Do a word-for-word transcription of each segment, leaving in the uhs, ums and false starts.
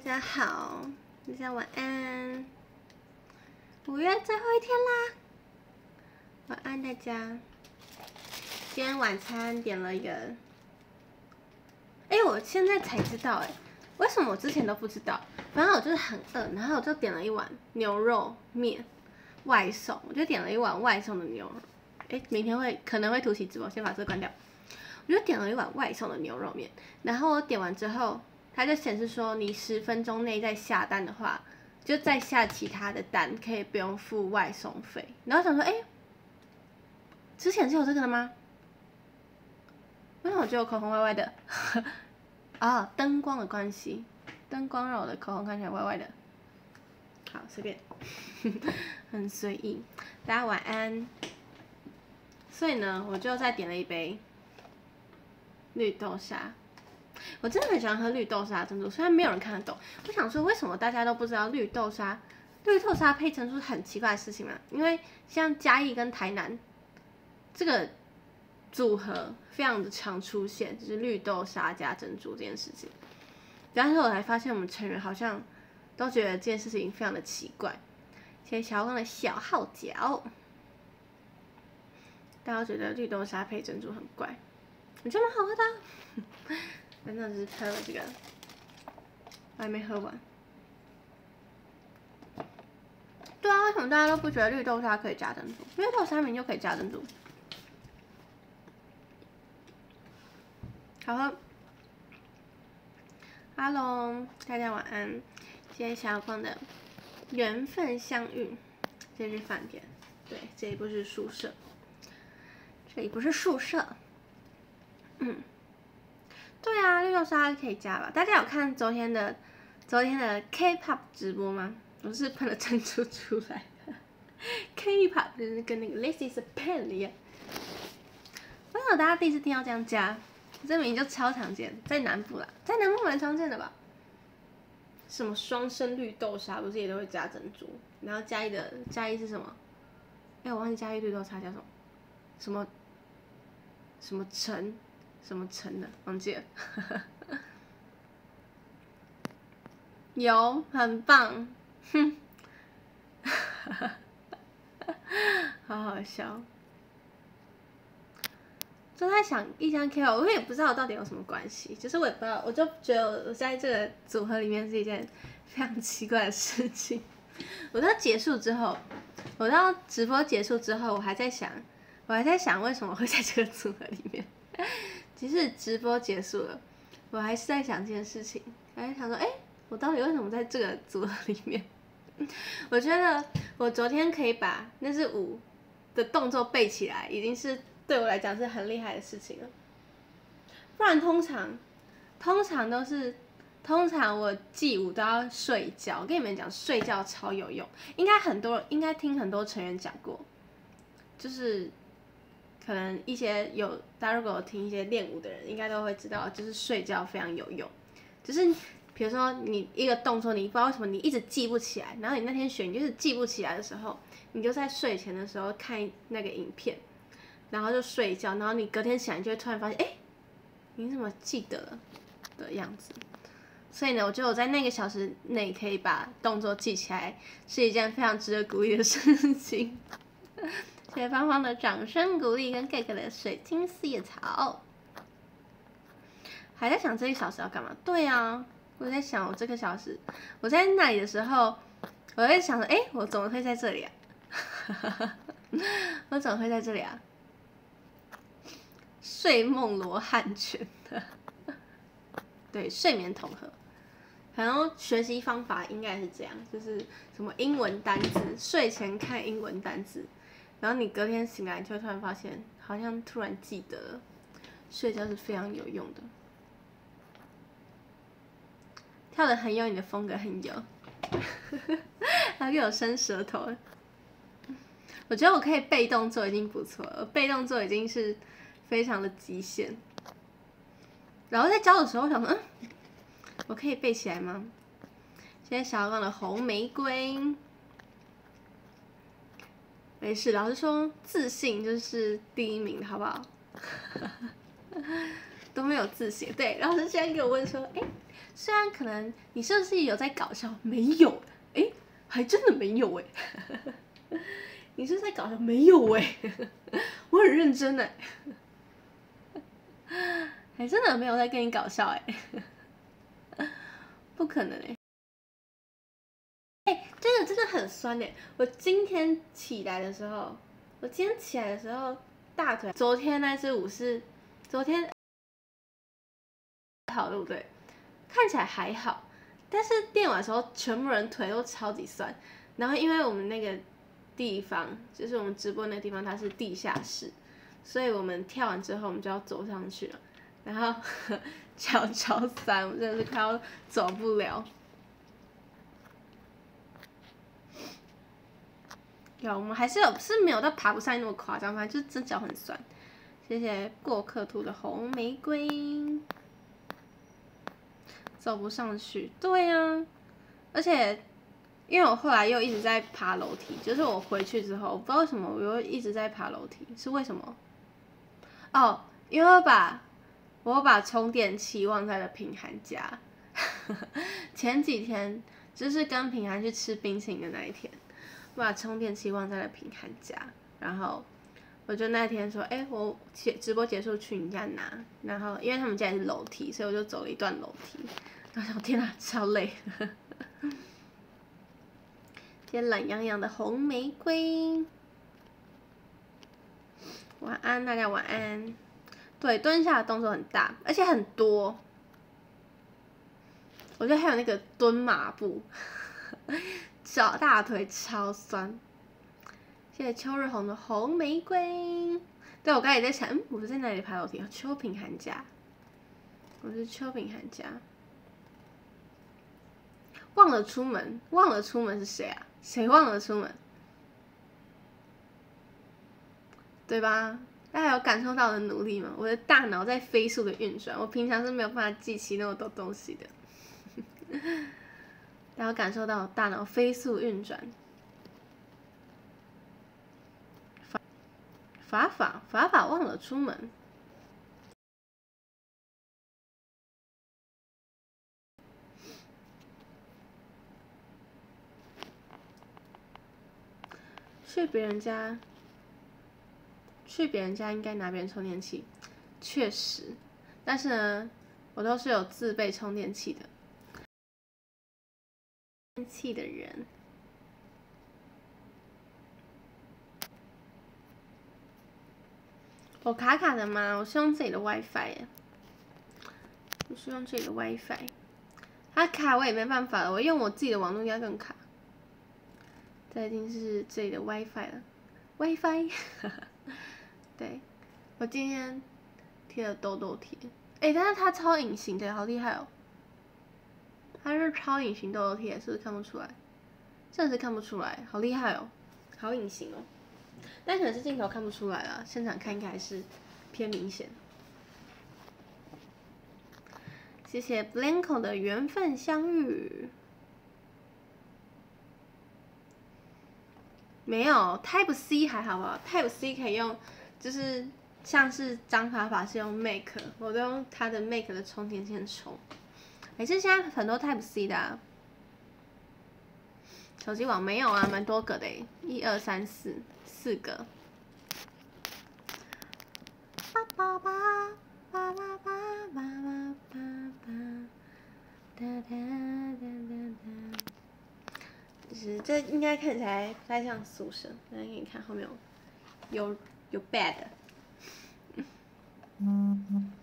家好，大家晚安。五月最后一天啦，晚安大家。今天晚餐点了一个，哎、欸，我现在才知道、欸，哎，为什么我之前都不知道？反正我就是很饿，然后我就点了一碗牛肉面外送，我就点了一碗外送的牛肉。哎、欸，明天会可能会突袭直播，先把这个关掉。我就点了一碗外送的牛肉面，然后我点完之后，它就显示说你十分钟内再下单的话，就再下其他的单，可以不用付外送费。然后想说，哎、欸，之前是有这个的吗？为什么我觉得我口红歪歪的？啊，灯光的关系，灯光让我的口红看起来歪歪的。好，随便，很随意。大家晚安。所以呢，我就再点了一杯绿豆沙。我真的很喜欢喝绿豆沙珍珠，虽然没有人看得懂。我想说，为什么大家都不知道绿豆沙？绿豆沙配珍珠是很奇怪的事情嘛？因为像嘉义跟台南这个组合非常的常出现，就是绿豆沙加珍珠这件事情。然后我才发现，我们成员好像都觉得这件事情非常的奇怪。谢谢小光的小号角，大家觉得绿豆沙配珍珠很怪，我觉得蛮好喝的、啊。反正只是喝了这个，我还没喝完。对啊，为什么大家都不觉得绿豆沙可以加珍珠？绿豆沙明就可以加珍珠，好喝。Hello， 大家晚安。今天小光的缘分相遇，这是饭店，对，这里不是宿舍，这里不是宿舍。嗯。对啊，绿豆沙可以加吧？大家有看昨天的昨天的 K-pop 直播吗？我是喷了珍珠出来的。K-pop 就是跟那个 This is a pen 一样。为什么大家第一次听到这样加？这名就超常见，在南部啦，在南部蛮常见的吧？什么双生绿豆沙不是也都会加珍珠？然后嘉义的嘉义是什么？哎、欸，我忘记嘉义绿豆沙叫什么？什么什么橙？什么橙的忘记了。有，很棒，哼，好好笑。就在想一江 K O， 我也不知道到底有什么关系，就是我也不知道，我就觉得我在这个组合里面是一件非常奇怪的事情。我到结束之后，我到直播结束之后，我还在想，我还在想为什么会在这个组合里面。其实直播结束了，我还是在想这件事情，还在想说，哎、欸，我到底为什么在这个组合里面？我觉得我昨天可以把那支舞的动作背起来，已经是对我来讲是很厉害的事情了。不然通常，通常都是，通常我记舞都要睡觉。我跟你们讲，睡觉超有用，应该很多，应该听很多成员讲过，就是。可能一些有大家如果有听一些练舞的人，应该都会知道，就是睡觉非常有用。就是比如说你一个动作，你不知道为什么你一直记不起来，然后你那天学你就是记不起来的时候，你就在睡前的时候看那个影片，然后就睡觉，然后你隔天起来你就会突然发现，哎、欸，你怎么记得了的样子？所以呢，我觉得我在那个小时内可以把动作记起来，是一件非常值得鼓励的事情。谢谢芳芳的掌声鼓励跟 Gag 的水晶四叶草，还在想这一小时要干嘛？对啊，我在想我这个小时，我在那里的时候，我在想说，哎、欸，我怎么会在这里啊？我怎么会在这里啊？睡梦罗汉拳的，对，睡眠统合。然后学习方法应该是这样，就是什么英文单字，睡前看英文单字。然后你隔天醒来，就会突然发现，好像突然记得了，睡觉是非常有用的。跳得很有你的风格，很有，还给我伸舌头。我觉得我可以背动作已经不错了，背动作已经是非常的极限。然后在教的时候，我想说，嗯，我可以背起来吗？现在小光的红玫瑰。没事，老师说自信就是第一名，好不好？ 都没有字写。对，老师现在给我问说，哎，虽然可能你是不是有在搞笑？没有，哎，还真的没有哎。你是不是在搞笑？没有哎，我很认真哎，还真的没有在跟你搞笑哎，不可能哎。哎，真的真的很酸哎！我今天起来的时候，我今天起来的时候大腿，昨天那支舞是昨天好对不对？看起来还好，但是练完的时候，全部人腿都超级酸。然后因为我们那个地方，就是我们直播那个地方，它是地下室，所以我们跳完之后，我们就要走上去了。然后脚超酸，我真的是快要走不了。有，我们还是有，是没有到爬不上去那么夸张，反正就是真脚很酸。谢谢过客图的红玫瑰，走不上去，对呀、啊，而且因为我后来又一直在爬楼梯，就是我回去之后，我不知道为什么我又一直在爬楼梯，是为什么？哦，因为我把我把充电器忘在了平涵家，前几天就是跟平涵去吃冰淇淋的那一天。我把充电器忘在了平涵家，然后我就那天说，哎、欸，我直播结束去你家拿，然后因为他们家也是楼梯，所以我就走了一段楼梯，然后天啊，超累。今天懒洋洋的红玫瑰，晚安，大家晚安。对，蹲下的动作很大，而且很多。我觉得还有那个蹲马步。脚大腿超酸，谢谢秋日红的红玫瑰。对，我刚才也在想，嗯，我是在哪里爬楼梯？秋平寒家，我是秋平寒家。忘了出门，忘了出门是谁啊？谁忘了出门？对吧？大家有感受到我的努力吗？我的大脑在飞速的运转，我平常是没有办法记起那么多东西的。大家感受到大脑飞速运转。法法法法忘了出门。去别人家，去别人家应该拿别人充电器，确实，但是呢，我都是有自备充电器的。充电器的人。我卡卡的吗？我是用自己的 WiFi 耶，我是用自己的 WiFi， 它卡我也没办法了，我用我自己的网络应该更卡。这一定是自己的 WiFi 了 ，WiFi， 对，我今天贴了痘痘贴，哎、欸，但是它超隐形的，好厉害哦！它是超隐形痘痘贴，是不是看不出来？真的是看不出来，好厉害哦，好隐形哦。但可能是镜头看不出来了，现场看应该还是偏明显。谢谢 Blanco 的缘分相遇。没有 Type C 还好吧 ？Type C 可以用，就是像是张法法是用 Make， 我都用它的 Make 的充电线充。还是现在很多 Type C 的、啊。手机网没有啊，蛮多个的诶，一二三四四个。爸爸爸爸爸爸爸爸爸哒哒哒哒哒。就是这应该看起来不太像宿舍，来给你看后面有有有 bed。嗯。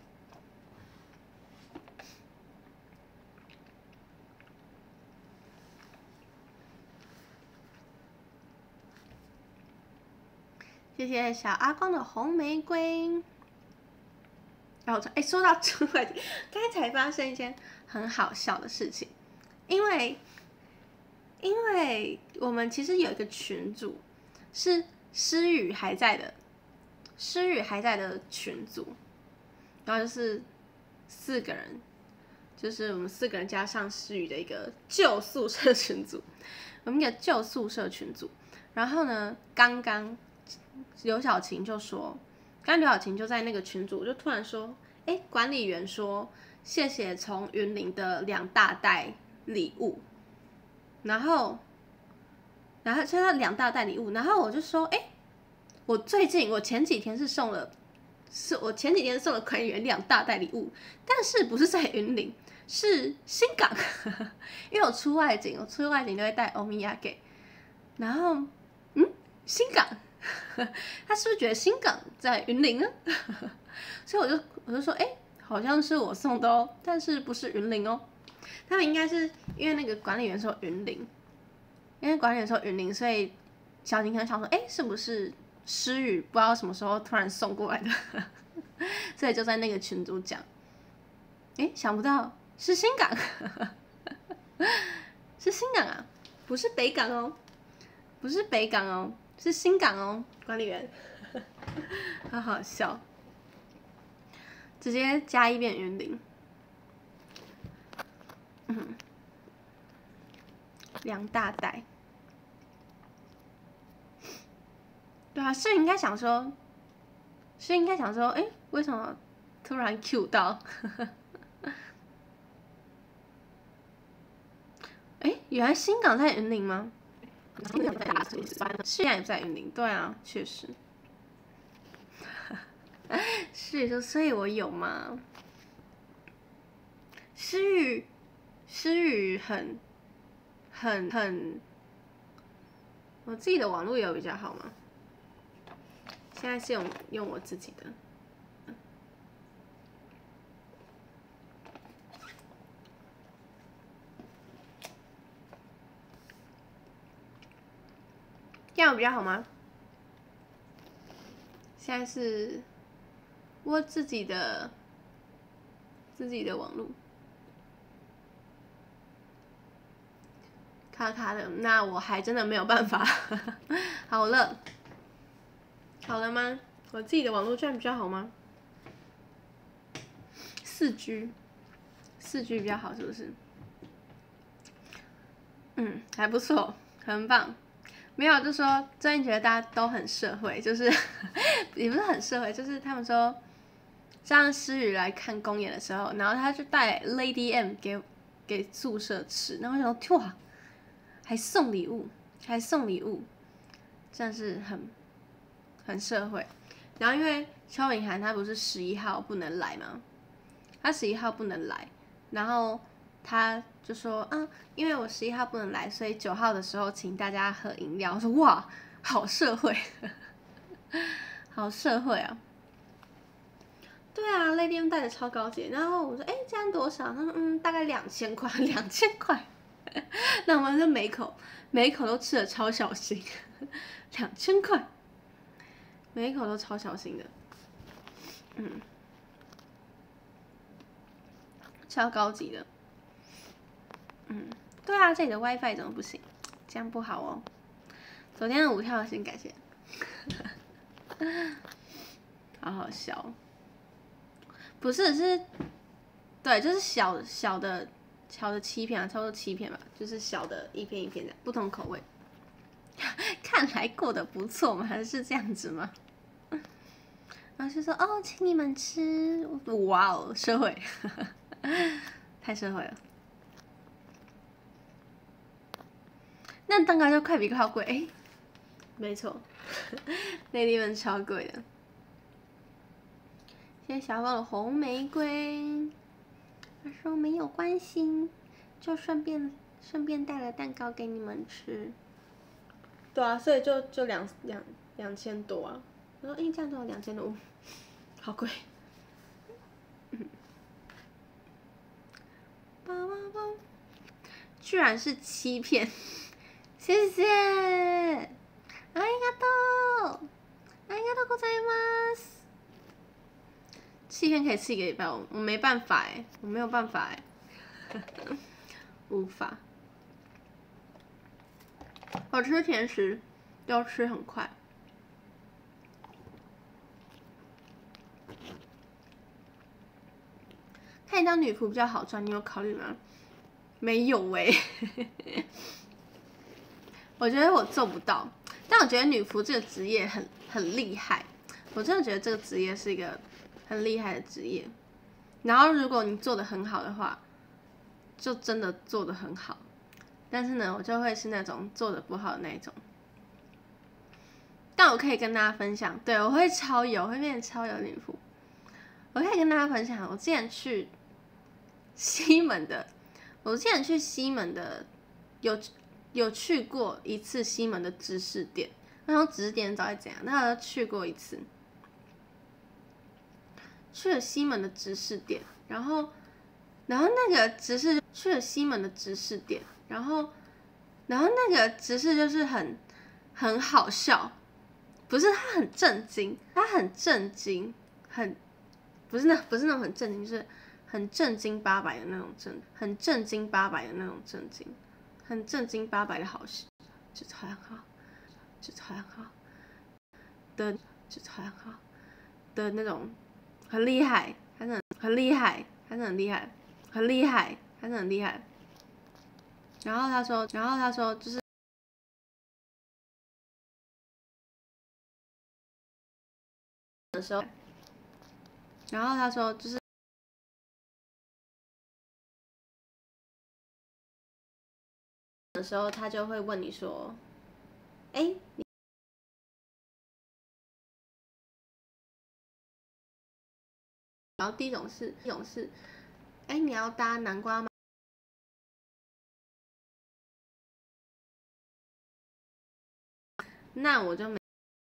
谢谢小阿光的红玫瑰。然后哎，说到出外景，刚才发生一件很好笑的事情，因为因为我们其实有一个群组是诗雨还在的，诗雨还在的群组，然后就是四个人，就是我们四个人加上诗雨的一个旧宿舍群组，我们一个旧宿舍群组。然后呢，刚刚刘晓晴就说。刚刘晓晴就在那个群组，就突然说：“ 哎，管理员说谢谢从云林的两大袋礼物，然后，然后收到两大袋礼物，然后我就说，哎，我最近我前几天是送了，是我前几天送了管理员两大袋礼物，但是不是在云林，是新港，因为我出外景，我出外景都会带欧米亚给，然后，嗯，新港。他是不是觉得新港在云林呢？所以我就我就说，哎、欸，好像是我送的哦，但是不是云林哦。他们应该是因为那个管理员说云林，因为管理员说云林，所以小婷可能想说，哎、欸，是不是诗雨不知道什么时候突然送过来的，所以就在那个群组讲，哎、欸，想不到是新港，是新港啊，不是北港哦，不是北港哦。是新港哦，管理员，好好笑，直接加一遍云林，嗯，两大袋，对啊，是应该想说，是应该想说，哎、欸，为什么突然 Q 到？哎、欸，原来新港在云林吗？是也在云林，对啊，确实。是就所以我有吗？诗雨，诗雨很，很很，我自己的网络有比较好吗？现在是用用我自己的。这样比较好吗？现在是我自己的自己的网络卡卡的，那我还真的没有办法。好了，好了吗？我自己的网络这样比较好吗？四 G， 四 G 比较好是不是？嗯，还不错，很棒。没有，就说最近觉得大家都很社会，就是也不是很社会，就是他们说，像诗雨来看公演的时候，然后他就带 Lady M 给给宿舍吃，然后我想说哇，还送礼物，还送礼物，真的是很很社会。然后因为邱敏涵她不是十一号不能来吗？她十一号不能来，然后他就说啊，因为我十一号不能来，所以九号的时候请大家喝饮料。我说哇，好社会，好社会啊！对啊，Lady M 带的超高级。然后我说，哎、欸，这样多少？他说，嗯，大概两千块，两千块。那我们就每口每一口都吃的超小心，两千块，每一口都超小心的，嗯，超高级的。嗯，对啊，这里的 WiFi 怎么不行？这样不好哦。昨天的五条先感谢，好好笑。不是，是，对，就是小小的小的七片啊，差不多七片吧，就是小的一片一片的，不同口味。看来过得不错嘛，还是这样子吗？然后就说哦，请你们吃，哇哦，社会，太社会了。那蛋糕就快比快贵，哎、欸，没错，那地方超贵的。谢谢小宝的红玫瑰，他说没有关系，就顺便顺便带了蛋糕给你们吃。对啊，所以就就两两两千多啊。然后哎，这样多少两千多，好贵。嗯，居然是七片。谢谢，ありがとう，ありがとうございます。七天可以吃一个礼拜，我我没办法哎，我没有办法哎，无法。我吃甜食都吃很快。看你当女仆比较好赚，你有考虑吗？没有哎、欸。我觉得我做不到，但我觉得女仆这个职业很很厉害，我真的觉得这个职业是一个很厉害的职业。 然后如果你做的很好的话，就真的做的很好。但是呢，我就会是那种做的不好的那一种。但我可以跟大家分享，对，我会超油，会变成超油女仆。我可以跟大家分享，我之前去西门的，我之前去西门的有有去过一次西门的芝士店，然后芝士店到底怎样？那我去过一次，去了西门的芝士店，然后然后那个芝士去了西门的芝士店，然后然后那个芝士就是很很好笑。不是他很震惊，他很震惊，很不是那不是那种很震惊，就是很正经八百的那种震，很正经八百的那种震惊，很正经八百的好事，就很好，就很好的，就很好的那种，很厉害，还是很很厉害，还是很厉害，很厉害，还是很厉害。然后他说，然后他说就是。的时候，然后他说就是的时候，他就会问你说：“哎，然后第一种是，第一种是，哎，你要搭南瓜吗？那我就没。”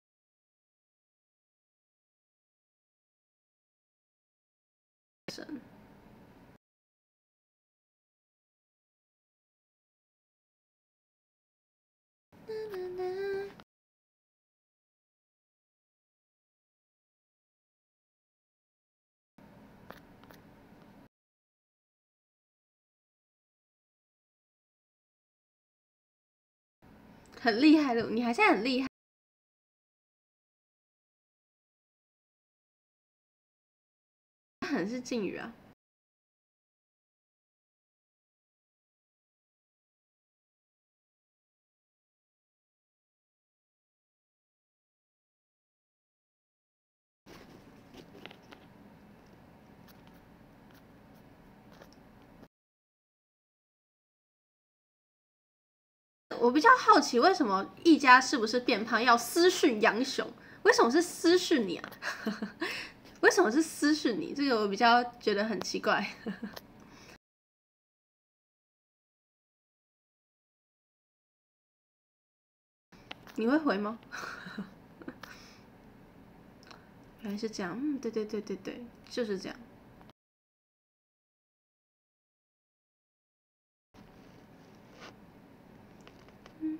很厉害的，你还是很厉害，很是敬语啊。我比较好奇，为什么一家是不是变胖要私讯杨雄？为什么是私讯你啊？为什么是私讯你？这个我比较觉得很奇怪。你会回吗？原来是这样，嗯，对对对对对，就是这样。嗯。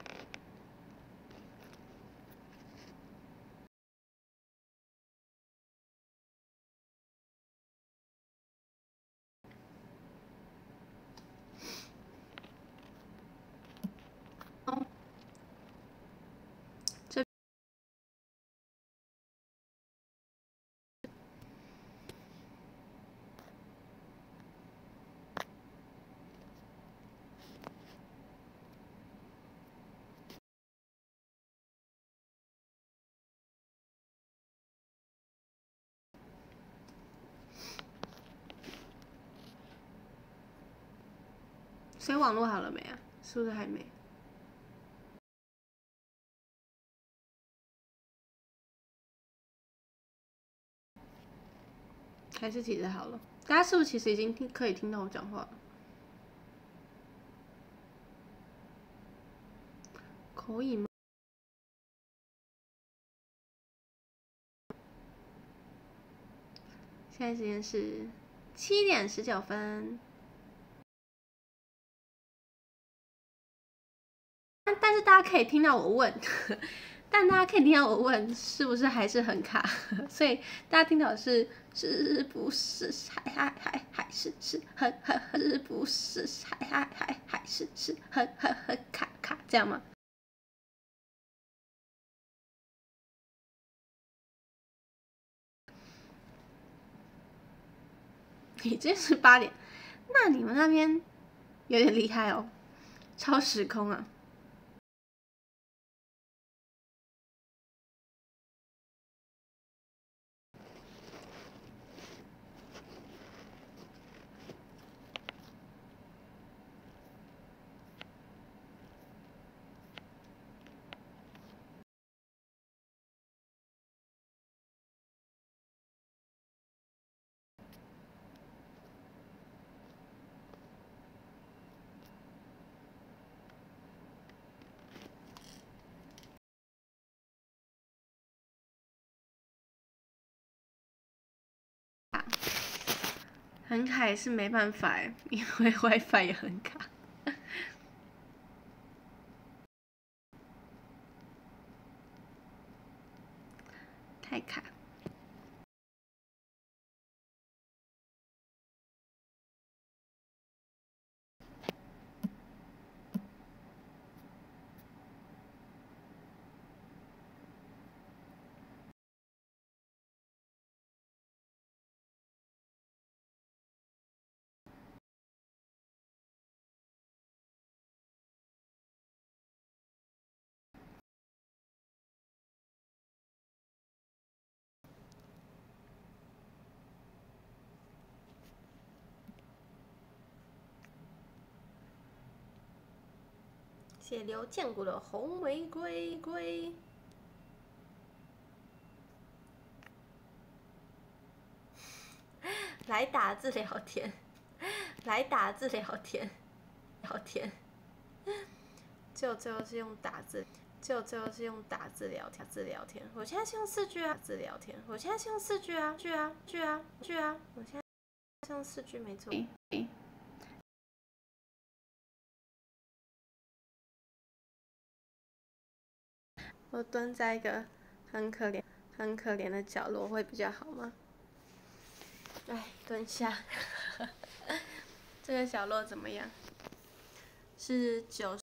所以网络好了没啊？是不是还没？还是其实好了？大家是不是其实已经听可以听到我讲话了？可以吗？现在时间是七点十九分。但但是大家可以听到我问，但大家可以听到我问是不是还是很卡，所以大家听到的是是不是还还还还是是很很很是不是还还还还是是很很很卡卡这样吗？已经是八点，那你们那边有点厉害哦，超时空啊！ 很卡也是没办法，因为 WiFi 也很卡。太卡。谢刘建国的红玫瑰瑰。来打字聊天，来打字聊天，聊天。就最后是用打字，就最后是用打字聊天，字聊天。我现在是用四句啊，字聊天。我现在是用四句啊，句啊，句啊，句啊。我现在是用四句没错。我蹲在一个很可怜、很可怜的角落会比较好吗？哎，蹲下。这个角落怎么样？是九。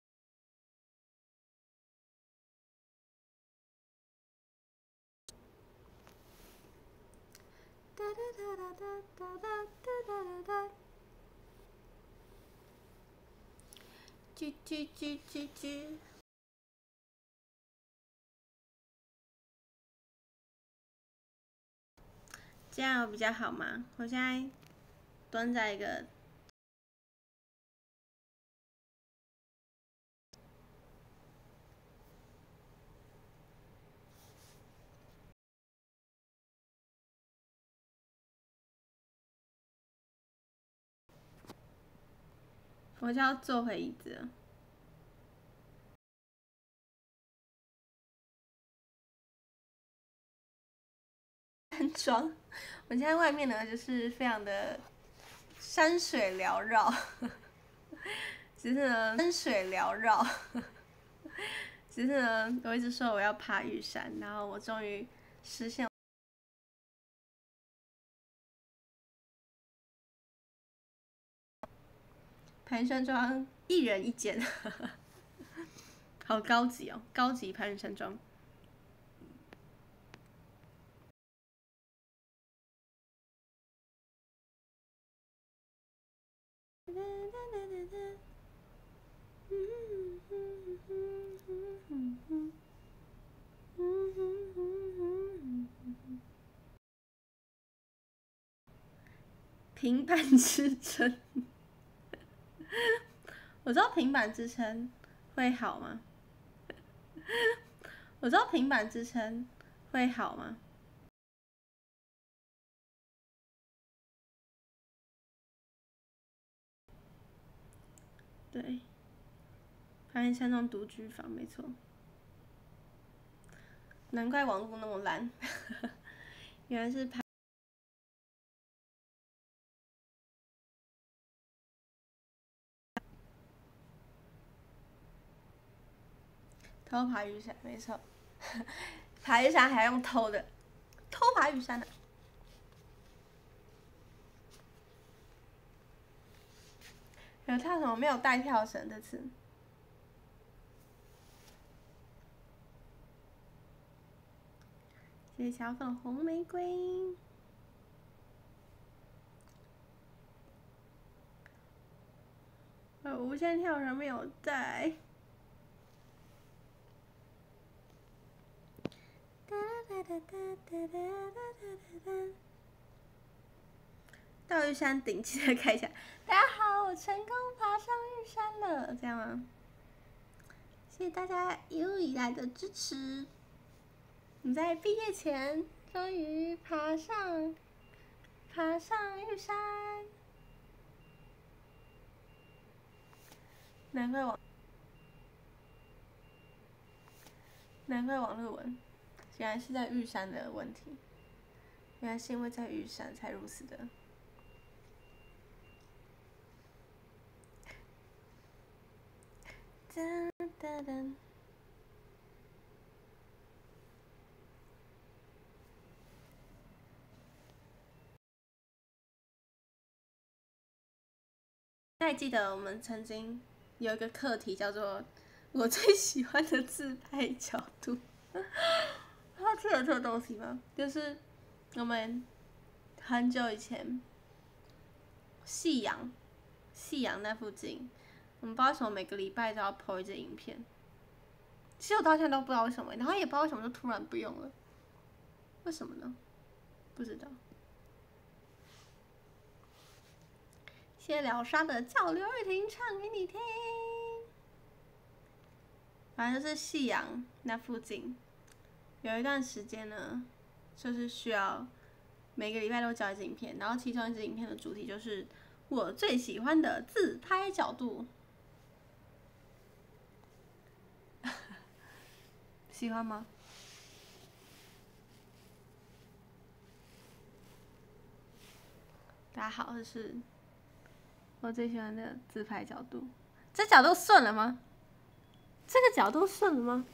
哒哒哒哒哒哒哒哒哒。啾啾啾啾啾。这样有比较好吗？我现在蹲在一个。我就要坐回椅子了。很爽。我现在外面呢，就是非常的山水缭绕，只是呢山水缭绕，只是呢我一直说我要爬玉山，然后我终于实现。盘山庄一人一间，好高级哦，高级盘山庄。平板支撑。我知道平板支撑会好吗？我知道平板支撑会好吗？对，盘山庄独居房没错。难怪网络那么烂，原来是盘。偷爬玉山，没错。爬玉山还用偷的，偷爬玉山的。有跳什么？没有带跳绳这次。谢谢小粉红玫瑰。呃，无线跳绳没有带。哒哒哒哒哒哒哒哒。到玉山顶，记得看一下。大家好，我成功爬上玉山了，这样吗？谢谢大家一路以来的支持。你在毕业前终于爬上，爬上玉山。难怪网，难怪网络文，原来是在玉山的问题。原来是因为在玉山才如此的噔噔噔。还记得我们曾经有一个课题叫做“我最喜欢的自拍角度”，他记得这个东西吗？就是我们很久以前，夕阳，夕阳那附近，我们不知道为什么每个礼拜都要 po 一支影片。其实我到现在都不知道为什么，然后也不知道为什么就突然不用了，为什么呢？不知道。谢疗伤的叫刘雨婷唱给你听。反正就是夕阳那附近，有一段时间呢，就是需要每个礼拜都交一支影片，然后其中一支影片的主题就是我最喜欢的自拍角度。喜欢吗？大家好，这是我最喜欢的自拍角度。这角度顺了吗？这个角度顺了吗？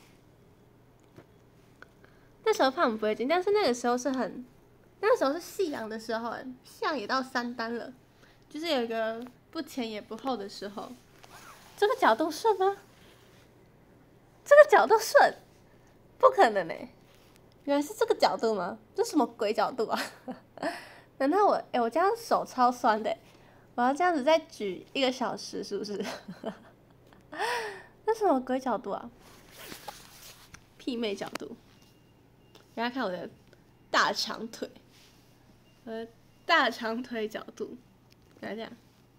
那时候怕我们不会进，但是那个时候是很，那个时候是夕阳的时候，夕阳也到三单了，就是有一个不前也不后的时候。这个角度顺吗？这个角度顺？不可能嘞！原来是这个角度吗？这什么鬼角度啊？难道我哎、欸，我这样手超酸的，我要这样子再举一个小时，是不是？那什么鬼角度啊？媲美角度。大家看我的大长腿，我的大长腿角度，来这样。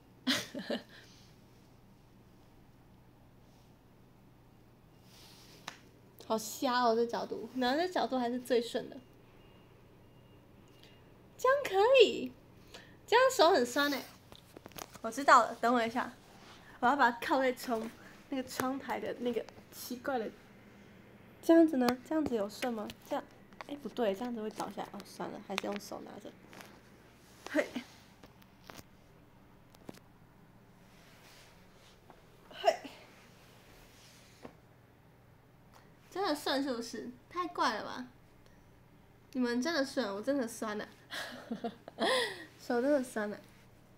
好瞎哦，这角度，然后这角度还是最顺的。这样可以，这样手很酸哎。我知道了，等我一下，我要把它靠在窗那个窗台的那个奇怪的。这样子呢？这样子有顺吗？这样，哎、欸、不对，这样子会倒下来。哦，算了，还是用手拿着。嘿，嘿，真的顺是不是？太怪了吧！你们真的顺，我真的酸了，手真的酸了。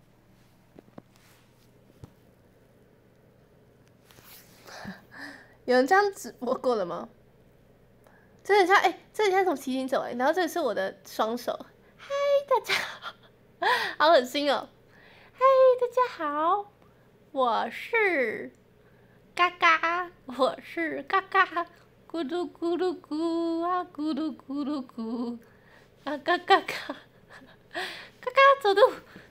有人这样直播过了吗？这很像哎、欸，这很像从骑行走哎、欸，然后这里是我的双手。嗨，大家好，好恶心哦！嗨，大家好，我是嘎嘎，我是嘎嘎，咕噜咕噜咕啊，咕噜咕噜咕，啊嘎嘎嘎，嘎嘎走路，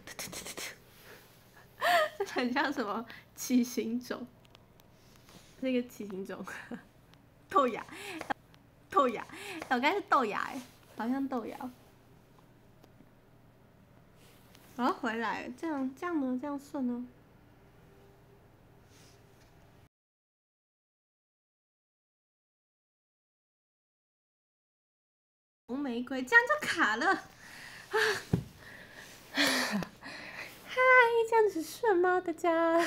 这很像什么骑行种？那个骑行种，豆芽。豆芽，我刚是豆芽哎，好像豆芽。我要回来，这样这样呢？这样顺呢？红玫瑰，这样就卡了。啊！嗨，这样子顺吗？大家？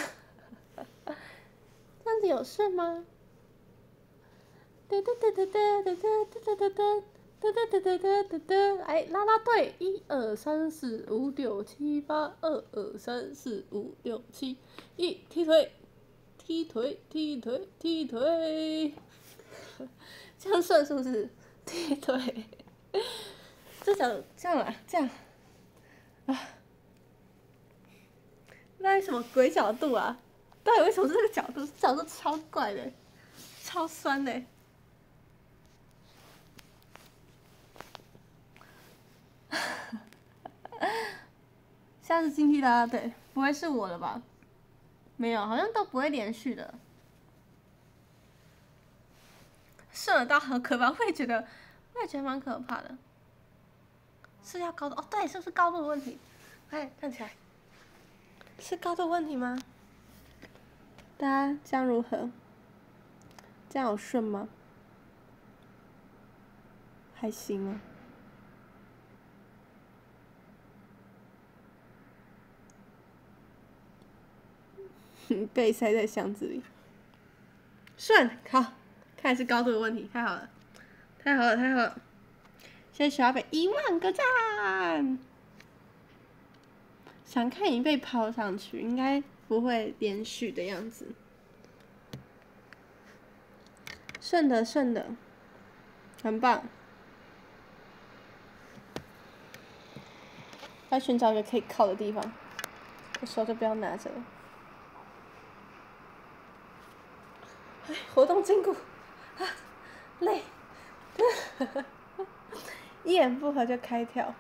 这样子有顺吗？哒哒哒哒哒哒哒哒哒哒。哒哒哒哒哒哒哒，哎，啦啦队，一二三四五六七八，二二三四五六七，一踢腿，踢腿，踢腿，踢腿，这样算是不是？踢腿，这角这样啊，这样啊，那是什么鬼角度啊？到底为什么是这个角度？角度超怪的，超酸的。下次进踢啦啦队，不会是我了吧？没有，好像都不会连续的。顺得到很可怕，我也觉得，我也觉得蛮可怕的。是要高度哦？对，是不是高度的问题？哎，看起来是高度问题吗？大家这样如何？这样有顺吗？还行吗？被塞在箱子里。 顺，好，看来是高度的问题，太好了，太好了，太好了！现在小北一万个赞，想看你被抛上去，应该不会连续的样子。顺的，顺的，很棒。要寻找一个可以靠的地方，我手就不要拿着了。哎，活动筋骨，啊，累，一言不合就开跳。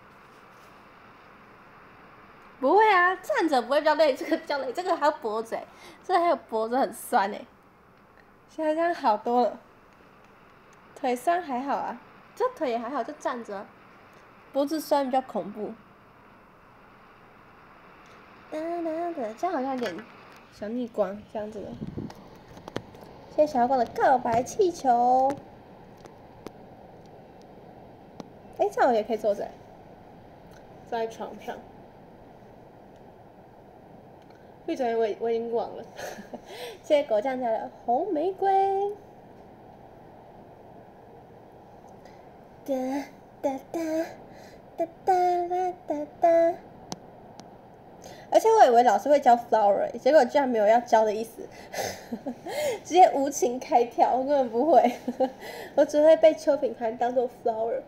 不会啊，站着不会比较累，这个比较累，这个还有脖子哎，这个还有脖子很酸哎。现在这样好多了，腿酸还好啊，这腿也还好，就站着。脖子酸比较恐怖。哒哒哒，这样好像有点小逆光这样子的。谢谢小妖怪的告白气球。哎、欸，这样我也可以坐着，坐在床上。为什么我我已经忘了？谢谢果酱家的红玫瑰。哒哒哒哒哒哒哒哒。而且我以为老师会教 flower， 结果居然没有要教的意思，直接无情开跳，我根本不会，我只会被邱品涵当做 flower，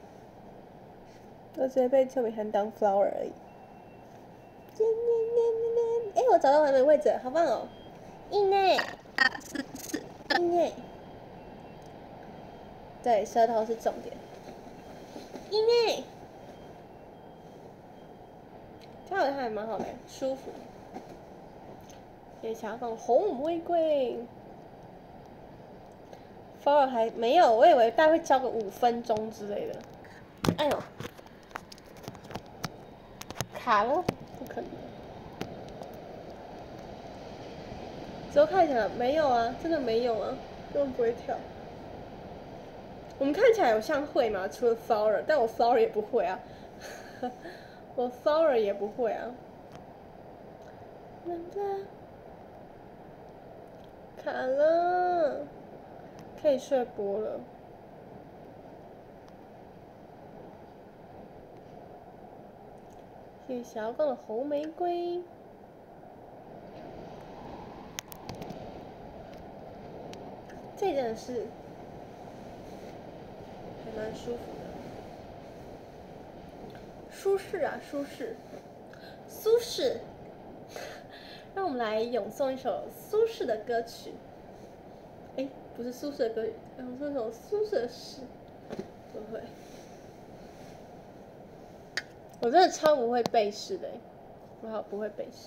我只会被邱品涵当 flower 而已。哎、欸，我找到完美位置，好棒哦！意内，意内，对，舌头是重点。意内。跳的还蛮好的，舒服。也想要放红玫瑰。flower 还没有，我以为大概会教个五分钟之类的。哎呦，卡了，不可能。之后看起来没有啊，真的没有啊，根本不会跳。我们看起来有像会吗？除了 flower， 但我 flower 也不会啊。我 flower 也不会啊。卡了，可以睡播了。谢谢小光的红玫瑰。这真的是还蛮舒服的，舒适啊，舒适，苏轼。让我们来咏诵一首苏轼的歌曲。哎，不是苏轼的歌曲，咏诵一首苏轼的诗。不会，我真的超不会背诗的，我好不会背诗。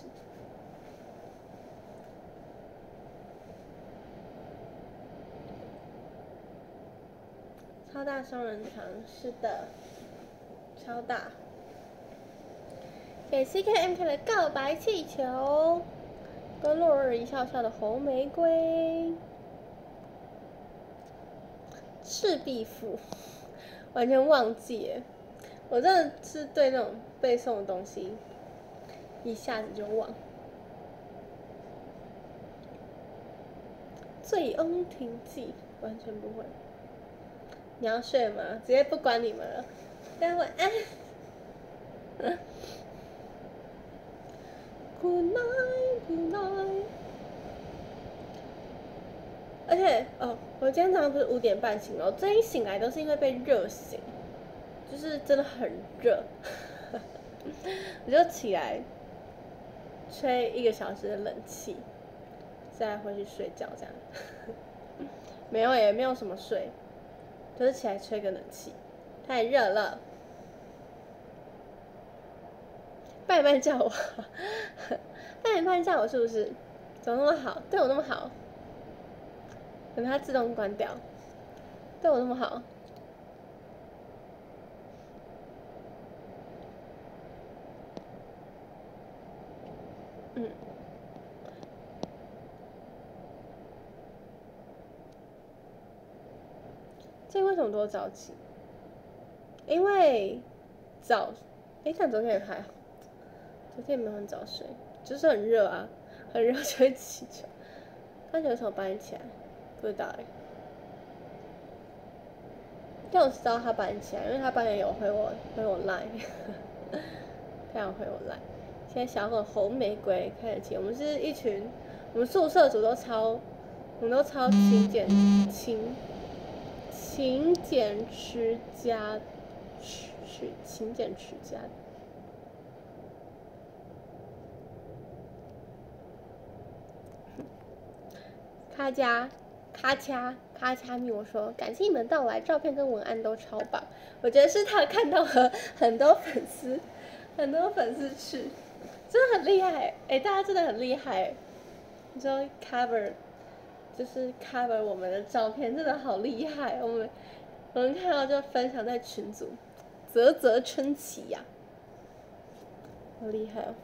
超大双人床，是的，超大。给 C K M K 的告白气球，跟落日一笑笑的红玫瑰，赤壁赋，完全忘记了。我真的是对那种背诵的东西，一下子就忘。醉翁亭记，完全不会。你要睡吗？直接不管你们了，大家晚安。Good night, good night。而且哦，我今天早上不是五点半醒了，我最近醒来都是因为被热醒，就是真的很热，我就起来吹一个小时的冷气，再回去睡觉这样。没有也没有什么睡。就是起来吹个冷气，太热了。八点半叫我，八点半叫我是不是？怎么那么好？对我那么好？等它自动关掉，对我那么好。嗯。今天为什么多早起？因为早，哎、欸，但昨天也还好，昨天也没有很早睡，就是很热啊，很热就会起床。他觉得从八点起来， 不知道哎。但我知道他班起来，因为他班也有回我回我 line， 他有回我 line。现在小狗红玫瑰开始骑，我们是一群，我们宿舍组都超，我们都超勤俭勤勤俭持家，持勤俭持家。咔家咔嚓咔嚓咪我说感谢你们到来，照片跟文案都超棒。我觉得是他看到了很多粉丝，很多粉丝去，真的很厉害哎、欸，大家真的很厉害、欸。你说 cover 就是 cover 我们的照片，真的好厉害。我们我们看到就分享在群组，啧啧称奇呀、啊，好厉害哦。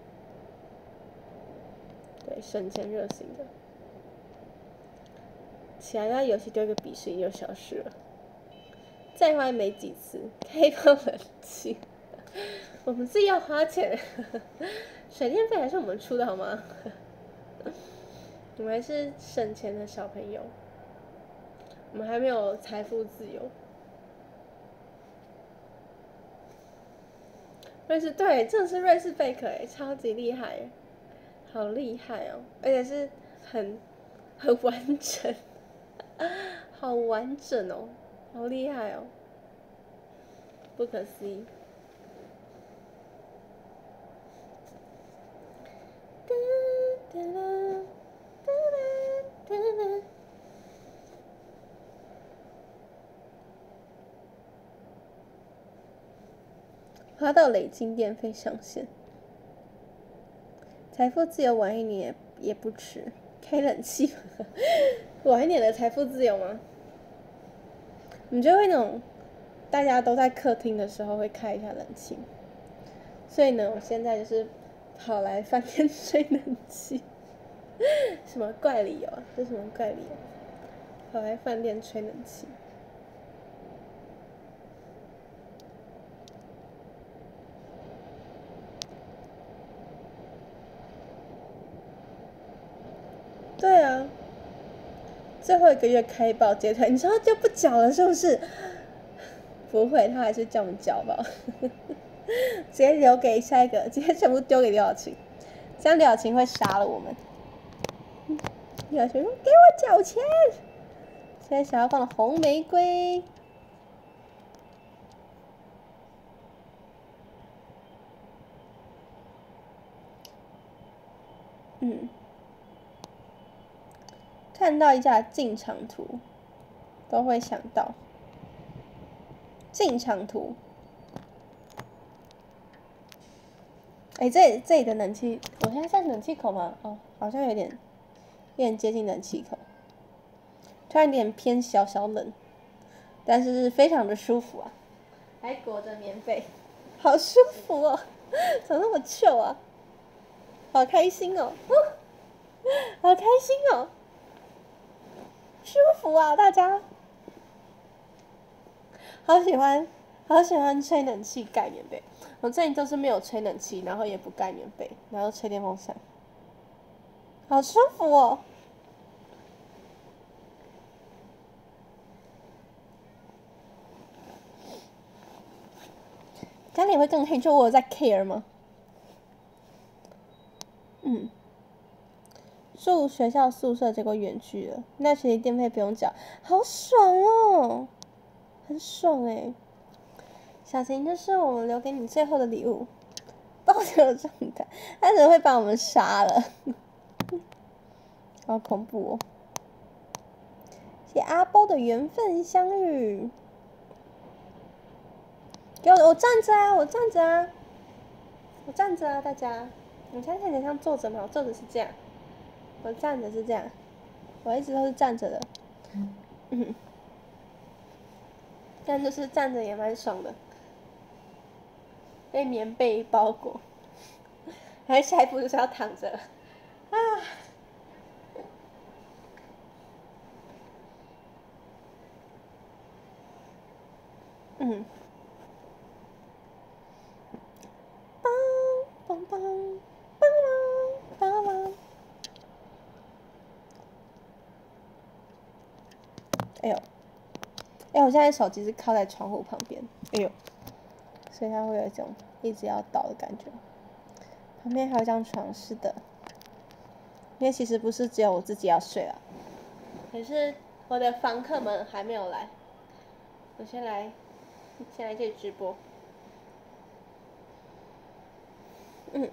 对，省钱热心的。起来在游戏丢一个笔试就消失了，再花没几次，开放冷气，我们自己要花钱，水电费还是我们出的好吗？我们还是省钱的小朋友，我们还没有财富自由。瑞士对，这是瑞士贝壳哎，超级厉害，好厉害哦，而且是很很完整。好完整哦，好厉害哦，不可思议。花到累进电费上限，财富自由晚一年也不迟。开冷气，晚一点的财富自由吗？你就会那种大家都在客厅的时候会开一下冷气，所以呢，我现在就是跑来饭店吹冷气。什么怪理由啊？这是什么怪理由？跑来饭店吹冷气。对啊，最后一个月开爆结退，你说就不缴了是不是？不会，他还是叫我们缴吧。直接留给下一个，直接全部丢给刘晓晴，这样刘晓晴会杀了我们。刘晓晴说：“给我缴钱。”现在想要放的红玫瑰。嗯。看到一下进场图，都会想到进场图。哎、欸，这里这里的冷气，我现在在冷气口吗？哦，好像有点，有点接近冷气口，突然有点偏小小冷，但是非常的舒服啊，还裹着棉被，好舒服哦，怎么那么臭啊？好开心哦，好开心哦。舒服啊，大家，好喜欢，好喜欢吹冷气盖棉被。我最近都是没有吹冷气，然后也不盖棉被，然后吹电风扇，好舒服哦。家里会更黑，就我有在 care 吗？嗯。住学校宿舍，结果远距了，那学期电费不用缴，好爽哦，很爽哎、欸。小晴，这是我们留给你最后的礼物，抱着状态，他可能会把我们杀了，好恐怖哦。谢阿波的缘分相遇，给我，我站着啊，我站着啊，我站着啊，大家，你看看起来像坐着吗？我坐着是这样。我站着是这样，我一直都是站着的，嗯，但就是站着也蛮爽的，被棉被包裹，还是下一步就是要躺着啊，嗯，梆梆梆梆梆梆梆。 哎呦，哎，我现在手机是靠在窗户旁边，哎呦，所以它会有一种一直要倒的感觉。旁边还有一张床，是的，因为其实不是只有我自己要睡了，可是我的房客们还没有来。我先来，先来这里直播。嗯。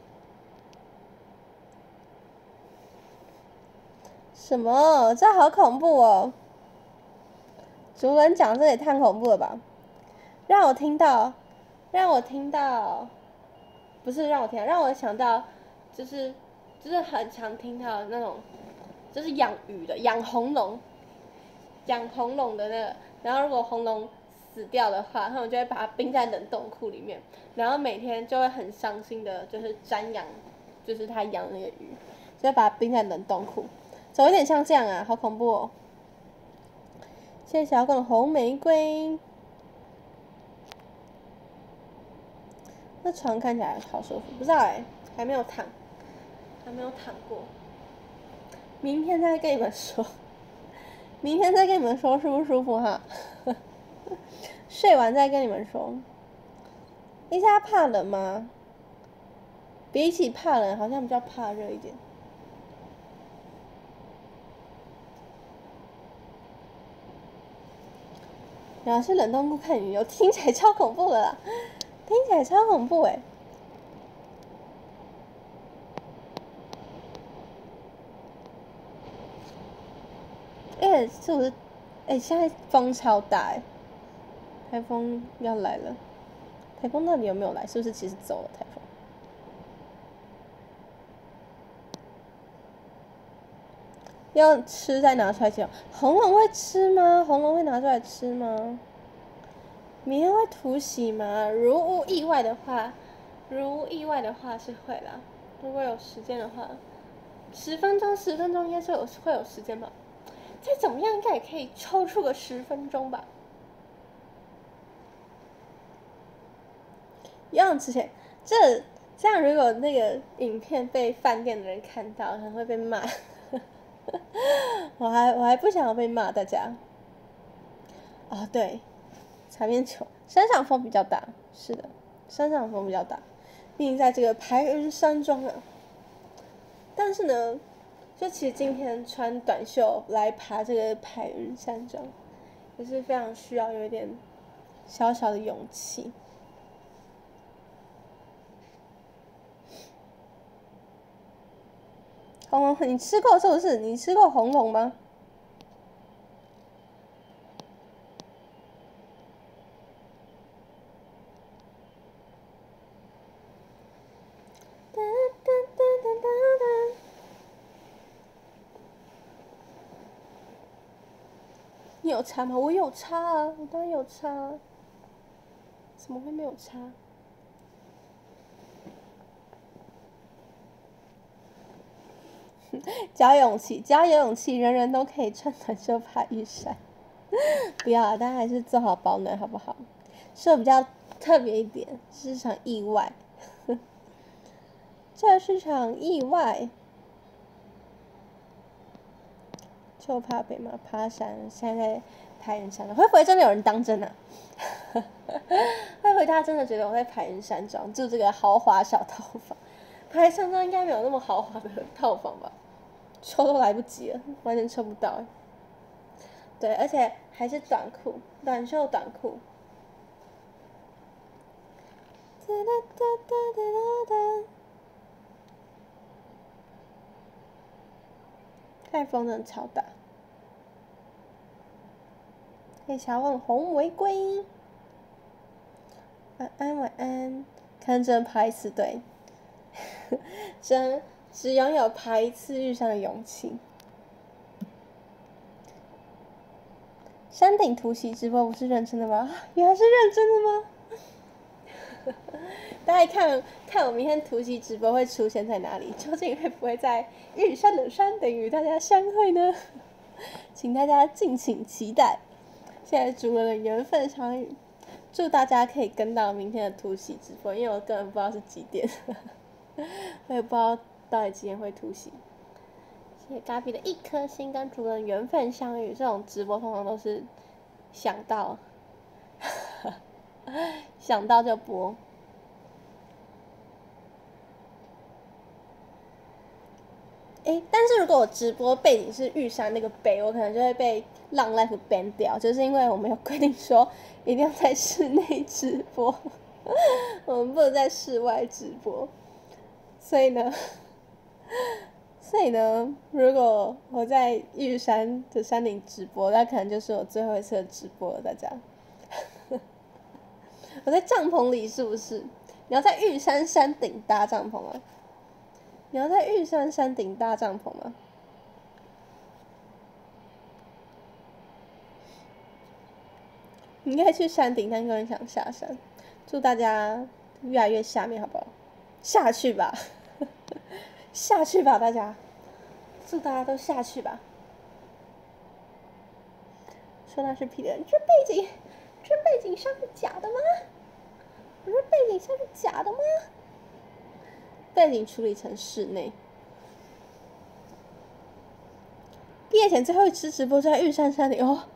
什么？这好恐怖哦！主人讲这也太恐怖了吧！让我听到，让我听到，不是让我听到，让我想到，就是就是很常听到那种，就是养鱼的，养红龙，养红龙的那个，然后如果红龙死掉的话，他们就会把它冰在冷冻库里面，然后每天就会很伤心的，就是瞻仰，就是他养的那个鱼，就会把它冰在冷冻库。怎么有点像这样啊？好恐怖哦！谢谢小狗的红玫瑰。那床看起来好舒服，不知道哎、欸，还没有躺，还没有躺过。明天再跟你们说，明天再跟你们说舒不舒服哈。睡完再跟你们说。一下怕冷吗？比起怕冷，好像比较怕热一点。然后是冷冻库看鱼游，听起来超恐怖的啦，听起来超恐怖哎、欸！哎、欸，是不是？哎、欸，现在风超大哎、欸，台风要来了。台风到底有没有来？是不是其实走了台风？要吃再拿出来吃。红龙会吃吗？红龙会拿出来吃吗？明天会突袭吗？如无意外的话，如无意外的话是会啦。如果有时间的话，十分钟，十分钟应该是有会有时间吧。再怎么样，应该也可以抽出个十分钟吧。游泳之前，这这样如果那个影片被饭店的人看到，可能会被骂。我还我还不想要被骂，大家。哦，对，擦边球，山上风比较大，是的，山上风比较大，毕竟在这个排云山庄啊。但是呢，就其实今天穿短袖来爬这个排云山庄，也是非常需要有一点小小的勇气。红龙，你吃过是不是？你吃过红龙吗？你有擦吗？我有擦啊，我当然有擦啊，怎么会没有擦？只要有勇气，只要有勇气，人人都可以穿短袖爬玉山。不要啊，大家还是做好保暖好不好？是比较特别一点，是场意外。这是场意外。就怕被骂爬山，现在在排云山了，会不会真的有人当真啊？会不会大家真的觉得我在排云山庄住这个豪华小套房？排云山庄应该没有那么豪华的套房吧？抽都来不及了，完全抽不到。对，而且还是短裤，短袖短裤。太风真的超大。嘿，小问红玫瑰，晚安晚安。可能只能爬一次，对，只只拥有爬一次遇上的勇气。山顶突袭直播不是认真的吗？原来是认真的吗？大家看看我明天突袭直播会出现在哪里？究竟会不会在玉山的山顶与大家相会呢？请大家敬请期待。现在主人的缘分相遇，祝大家可以跟到明天的突袭直播，因为我根本不知道是几点，我也不知道到底几点会突袭。 谢谢嘎比的一颗心跟主人缘分相遇，这种直播通常都是想到想到就播。哎，但是如果我直播背景是玉山那个碑，我可能就会被浪 life ban 掉，就是因为我们有规定说一定要在室内直播，我们不能在室外直播，所以呢，所以呢，如果我在玉山的山顶直播，那可能就是我最后一次的直播了，大家。我在帐篷里是不是？你要在玉山山顶搭帐篷吗？你要在玉山山顶搭帐篷吗？你应该去山顶，但个人想下山。祝大家越来越下面，好不好？下去吧，下去吧，大家！祝大家都下去吧。说那是 P 的人，这背景，这背景像是假的吗？我说背景像是假的吗？背景处理成室内。毕业前最后一次直播就在玉山山顶哦，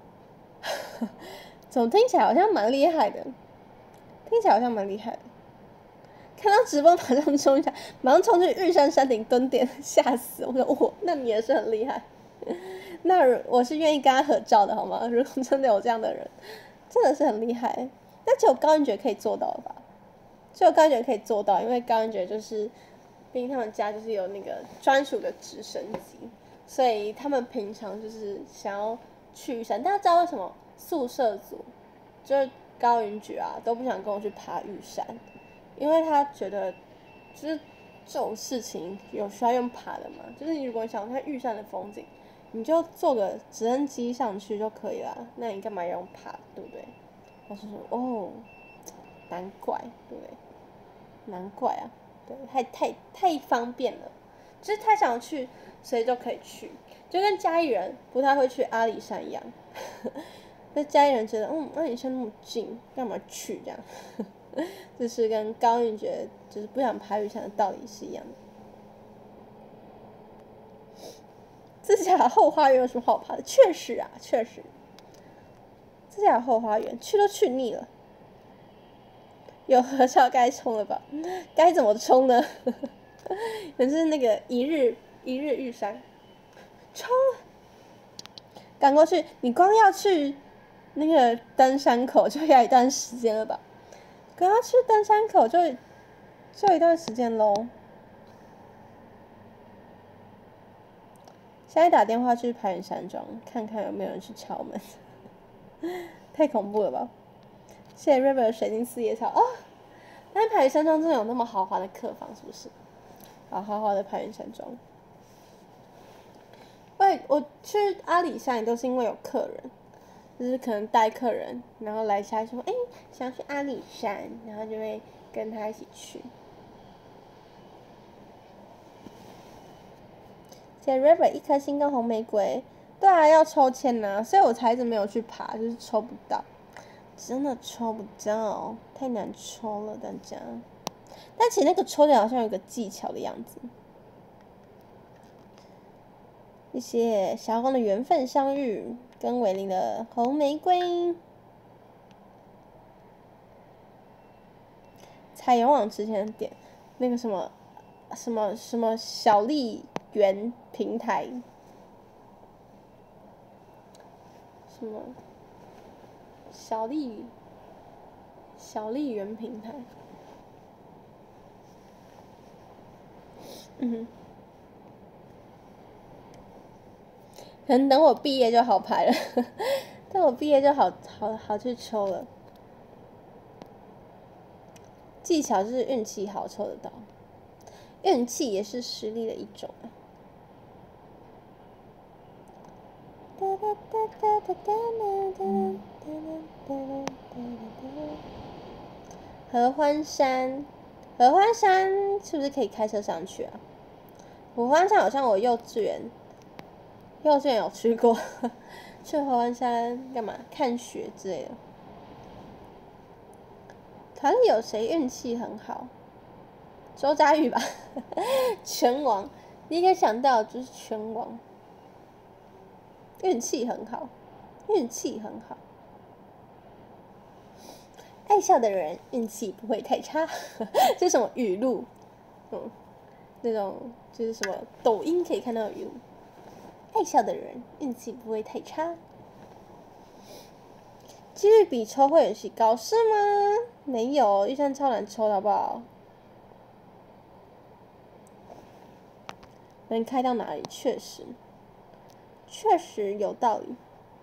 怎么听起来好像蛮厉害的？听起来好像蛮厉害的。看到直播马上冲一下，马上冲去玉山山顶蹲点，吓死我！说哇，那你也是很厉害。那我是愿意跟他合照的好吗？如果真的有这样的人，真的是很厉害。那只有高云觉可以做到吧？只有高云觉可以做到，因为高云觉就是，毕竟他们家就是有那个专属的直升机，所以他们平常就是想要去玉山。大家知道为什么宿舍组就是高云觉啊都不想跟我去爬玉山？因为他觉得，就是这种事情有需要用爬的嘛，就是你如果想看玉山的风景，你就坐个直升机上去就可以啦，那你干嘛要用爬，对不对？他就说哦，难怪，对不对？难怪啊，对，太太太方便了，就是太想去，所以就可以去，就跟嘉义人不太会去阿里山一样，那嘉义人觉得，嗯，阿里山那么近，干嘛去这样？就是跟高云觉就是不想爬玉山的道理是一样的。自家的后花园有什么好爬的？确实啊，确实，自家的后花园去都去腻了。有合照该冲了吧？该怎么冲呢？可是那个一日一日玉山，冲！赶过去，你光要去那个登山口就要一段时间了吧？刚要去登山口就就一段时间喽。现在打电话去排云山庄，看看有没有人去敲门。太恐怖了吧！谢谢 River 的水晶四叶草哦。但排云山庄真的有那么豪华的客房是不是？好豪华的排云山庄。喂，我去阿里山也都是因为有客人。就是可能带客人，然后来下说，哎、欸，想要去阿里山，然后就会跟他一起去。谢谢 River 一颗星跟红玫瑰，对啊，要抽签呐、啊，所以我才一直没有去爬，就是抽不到，真的抽不到，太难抽了，大家。但其实那个抽奖好像有个技巧的样子。谢谢小光的缘分相遇，跟伟林的红玫瑰。彩永网之前点那个什么什么什么小丽园平台，什么小丽小丽园平台，嗯哼。可能等我毕业就好排了，等我毕业就好好好去抽了。技巧就是运气好抽得到，运气也是实力的一种啊。合欢山，合欢山是不是可以开车上去啊？合欢山好像我幼稚园。幼稚园有去过，去合欢山干嘛？看雪之类的。团里有谁运气很好？周佳玉吧，拳王， 第一个想到的就是拳王，运气很好，运气很好。爱笑的人运气不会太差，这是什么语录？嗯，那种就是什么抖音可以看到的语录。爱笑的人运气不会太差。几率比抽会员系高是吗？没有，预算超难抽的好不好？能开到哪里？确实，确实有道理。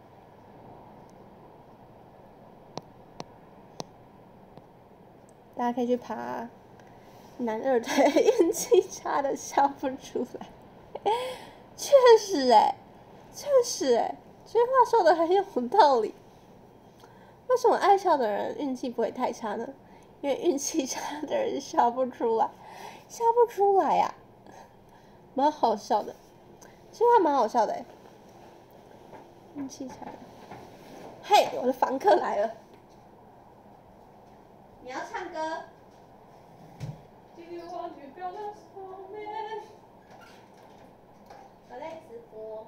大家可以去爬男二队，运气差的笑不出来。确实哎、欸，确实哎、欸，这句话说的很有道理。为什么爱笑的人运气不会太差呢？因为运气差的人笑不出来，笑不出来呀、啊，蛮好笑的。这句话蛮好笑的哎、欸。运气差的，嘿，我的房客来了。你要唱歌？我在直播，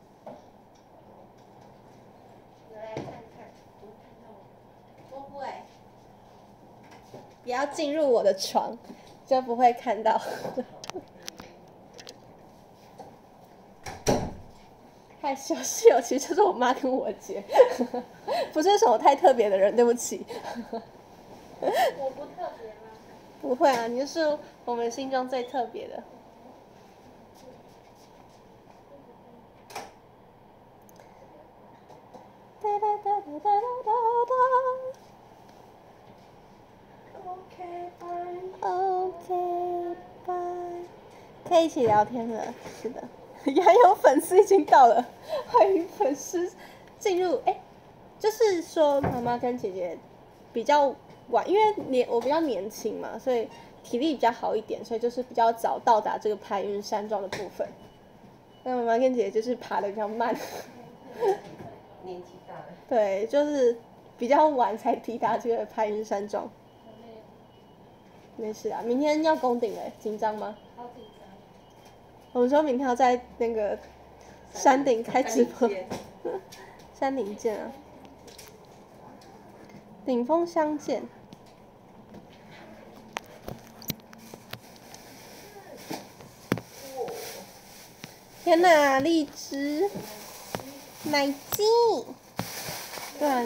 我来看看。波波哎，不要进入我的床，就不会看到。害羞室友其实就是我妈跟我姐，不是什么太特别的人，对不起。 我不特别吗？ 不会啊，你就是我们心中最特别的。哒哒哒哒哒哒哒。OK bye。OK bye。可以一起聊天了，是的。原来有粉丝已经到了，欢迎粉丝进入。哎，就是说妈妈跟姐姐比较晚，因为年我比较年轻嘛，所以体力比较好一点，所以就是比较早到达这个排云山庄的部分。那妈妈跟姐姐就是爬的比较慢。 年纪大了。 对，就是比较晚才抵达这个排云山庄。没事啊，明天要攻顶了，紧张吗？ 好紧张。 我们说明天要在那个山顶开直播。山顶见啊！顶峰相见。天哪，荔枝，奶鸡，对啊，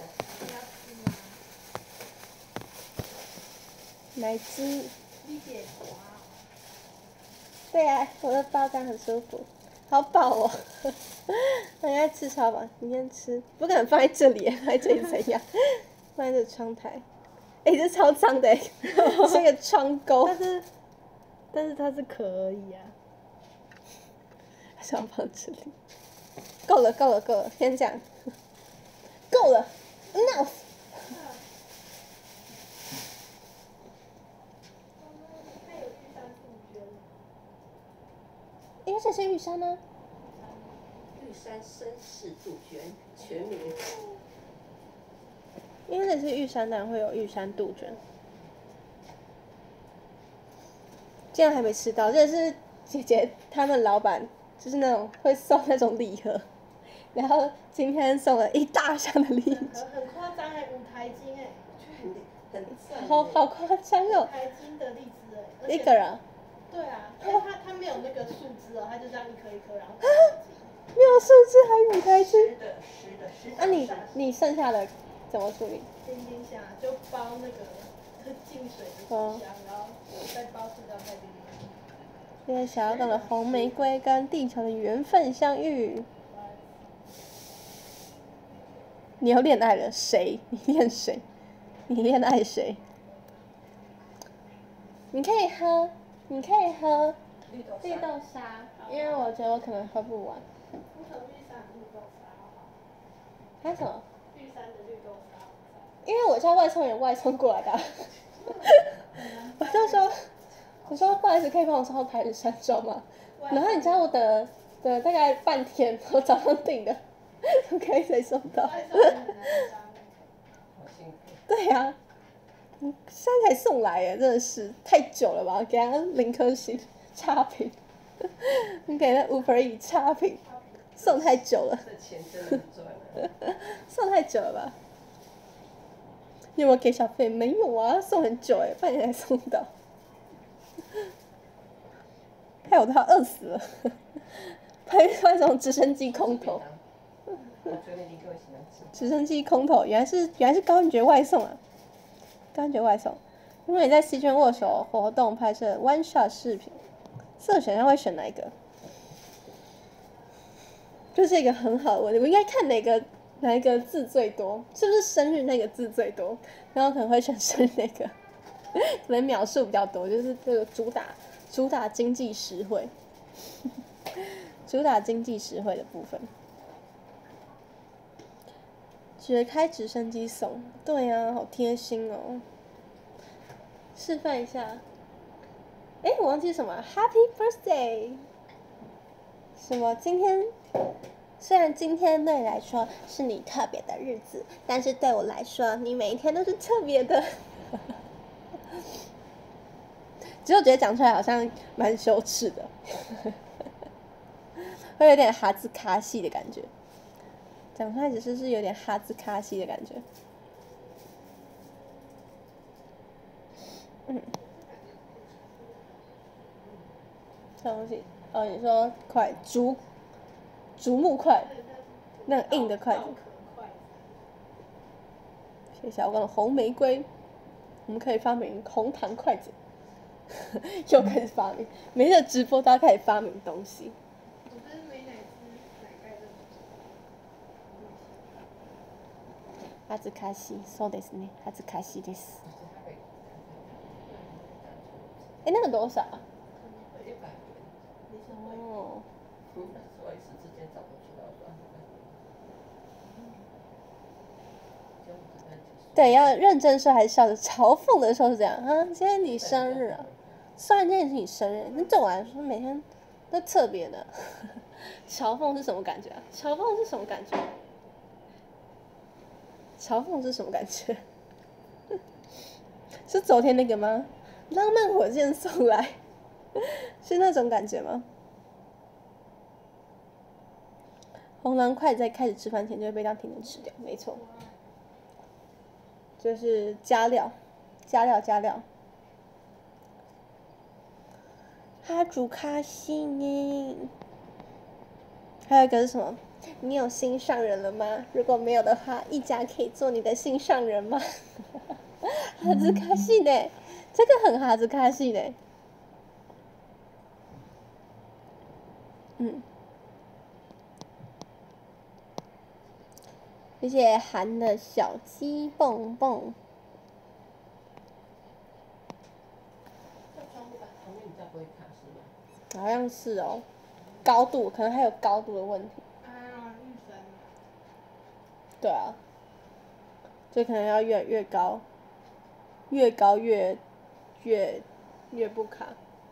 奶鸡。对啊，我的包这样很舒服，好饱哦。我应该吃超饱，你先吃，不可能放在这里，放在这里怎样？放在这窗台。哎、欸，这超脏的、欸，是个窗钩。 但是，但是它是壳而已啊。 还是要放这里。够了，够了，够了，先这样。够了 ，enough。因为这是玉山呢、啊。 玉山绅士杜鹃全名。 因为这是玉山，当然会有玉山杜鹃。竟然还没吃到，这是姐姐他们老板，就是那种会送那种礼盒，然后今天送了一大箱的荔枝。 很夸张哎，五台斤哎， 很赞。 好好夸张哦。 五台斤的荔枝哎。 一个人。 对啊，因为它它没有那个树枝哦，它就这样一颗一颗，然后。 没有树枝还五台斤。 湿的湿的湿的。 那、啊、你你剩下的怎么处理？ 冰冰箱就包那个进水的纸箱，然后再包塑料袋冰冰。 因为小妖洞的红玫瑰跟地球的缘分相遇。你又恋爱了谁？你恋谁？你恋爱谁？你可以喝，你可以喝绿豆沙，因为我觉得我可能喝不完。 不喝玉山的绿豆沙好不好？ 还有什么？ 玉山的绿豆沙。 因为我叫外送员外送过来的。我就说，我说不好意思，可以帮我送到排云山庄吗？然后你知道我等了等了大概半天，我早上订的，都可以才送到。对呀、啊，现在才送来耶，真的是太久了吧？给他零颗星差评。 你给那 Uber E 差评，送太久了。 这钱真的赚了。 送太久了吧？你有没有给小费？没有啊，送很久哎，半年才送到。害我都要饿死了。拍拍这种直升机空投。 我觉得你给我喜欢吃。 直升机空投，原来是原来是高云爵外送啊！高云爵外送。如果你在 C 圈握手活动拍摄 One Shot 视频，四个选项会选哪一个？这是一个很好的问题，我应该看哪个哪一个字最多？是不是生日那个字最多？然后可能会选生日那个，可能描述比较多，就是这个主打主打经济实惠，主打经济实惠的部分。学开直升机送，对啊，好贴心哦。示范一下。哎，我忘记什么 ？Happy birthday！ 什么？今天虽然今天对你来说是你特别的日子，但是对我来说，你每一天都是特别的。其实我觉得讲出来好像蛮羞耻的，会有点哈兹卡西的感觉。讲出来只是是有点哈兹卡西的感觉。嗯。这东西，哦，你说筷竹竹木筷，那个硬的筷子。谢谢我讲红玫瑰，我们可以发明红糖筷子。又开始发明，每次直播都要开始发明东西。恥ずかしい、そうですね。恥ずかしいです。哎，那个多少？ 一百元。 哦。 所以是之间找不出来， 对，要认真说还是笑着嘲讽的时候是这样啊？今天你生日啊？虽然今天是你生日，那对我来说每天都特别的。嘲讽是什么感觉啊？嘲讽是什么感觉？嘲讽是什么感觉？是昨天那个吗？浪漫火箭送来，是那种感觉吗？红蓝筷在开始吃饭前就会被当甜点吃掉，没错，就是加料，加料，加料。哈主卡西呢？还有一个是什么？你有心上人了吗？如果没有的话，一家可以做你的心上人吗？哈兹卡西呢？这个很哈兹卡西呢。嗯。谢谢韩的小鸡蹦蹦。好像是哦，高度可能还有高度的问题。对啊，就可能要越越高，越高越越越不卡。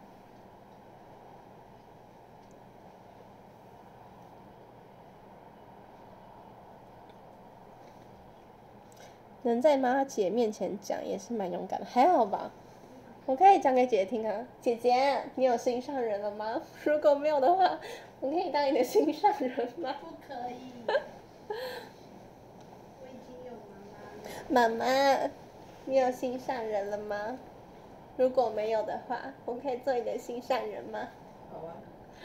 能在妈姐面前讲也是蛮勇敢的，还好吧？我可以讲给姐姐听啊，姐姐，你有心上人了吗？如果没有的话，我可以当你的心上人吗？ 不可以。我已经有妈妈了。 妈妈，你有心上人了吗？如果没有的话，我可以做你的心上人吗？ 好啊。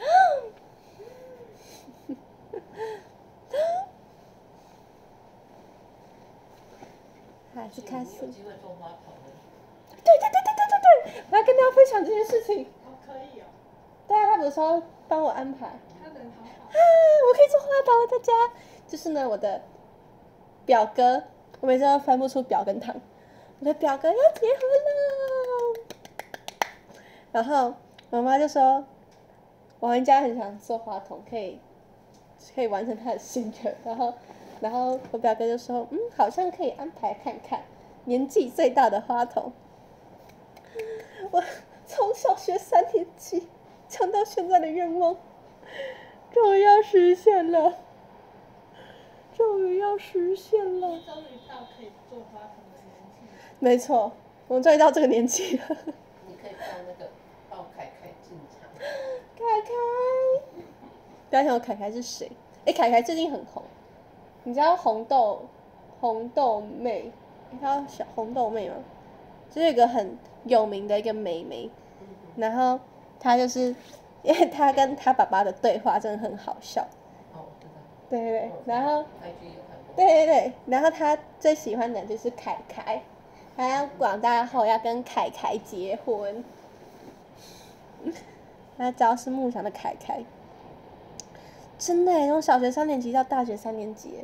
还是开始。 有机会种花草的。 对对对对对对对，我要跟大家分享这件事情。 哦，可以哦。 对啊，他不是说帮我安排。 他人好好。 啊，我可以种花草了，大家。就是呢，我的表哥，我每次都分不出表跟堂。我的表哥要结婚了，然后我妈就说，王人家很想做花童，可以可以完成他的心愿。然后，然后我表哥就说，嗯，好像可以安排看看，年纪最大的花童。我从小学三年级讲到现在的愿望，终于要实现了，终于要实现了。 终于到可以做花童的年纪。 没错，我终于到这个年纪了。 你可以到那个报凯凯进场。 凯凯，不要想我凯凯是谁？哎，凯凯最近很红，你知道红豆红豆妹，你知道小红豆妹吗？就是一个很有名的一个妹妹，然后她就是因为她跟她爸爸的对话真的很好笑。 哦，我知道。 对对对，然后。 I G 有看过。 对对对，然后他最喜欢的就是凯凯，他要长大后要跟凯凯结婚。他知道是梦想的凯凯，真的耶，从小学三年级到大学三年级耶，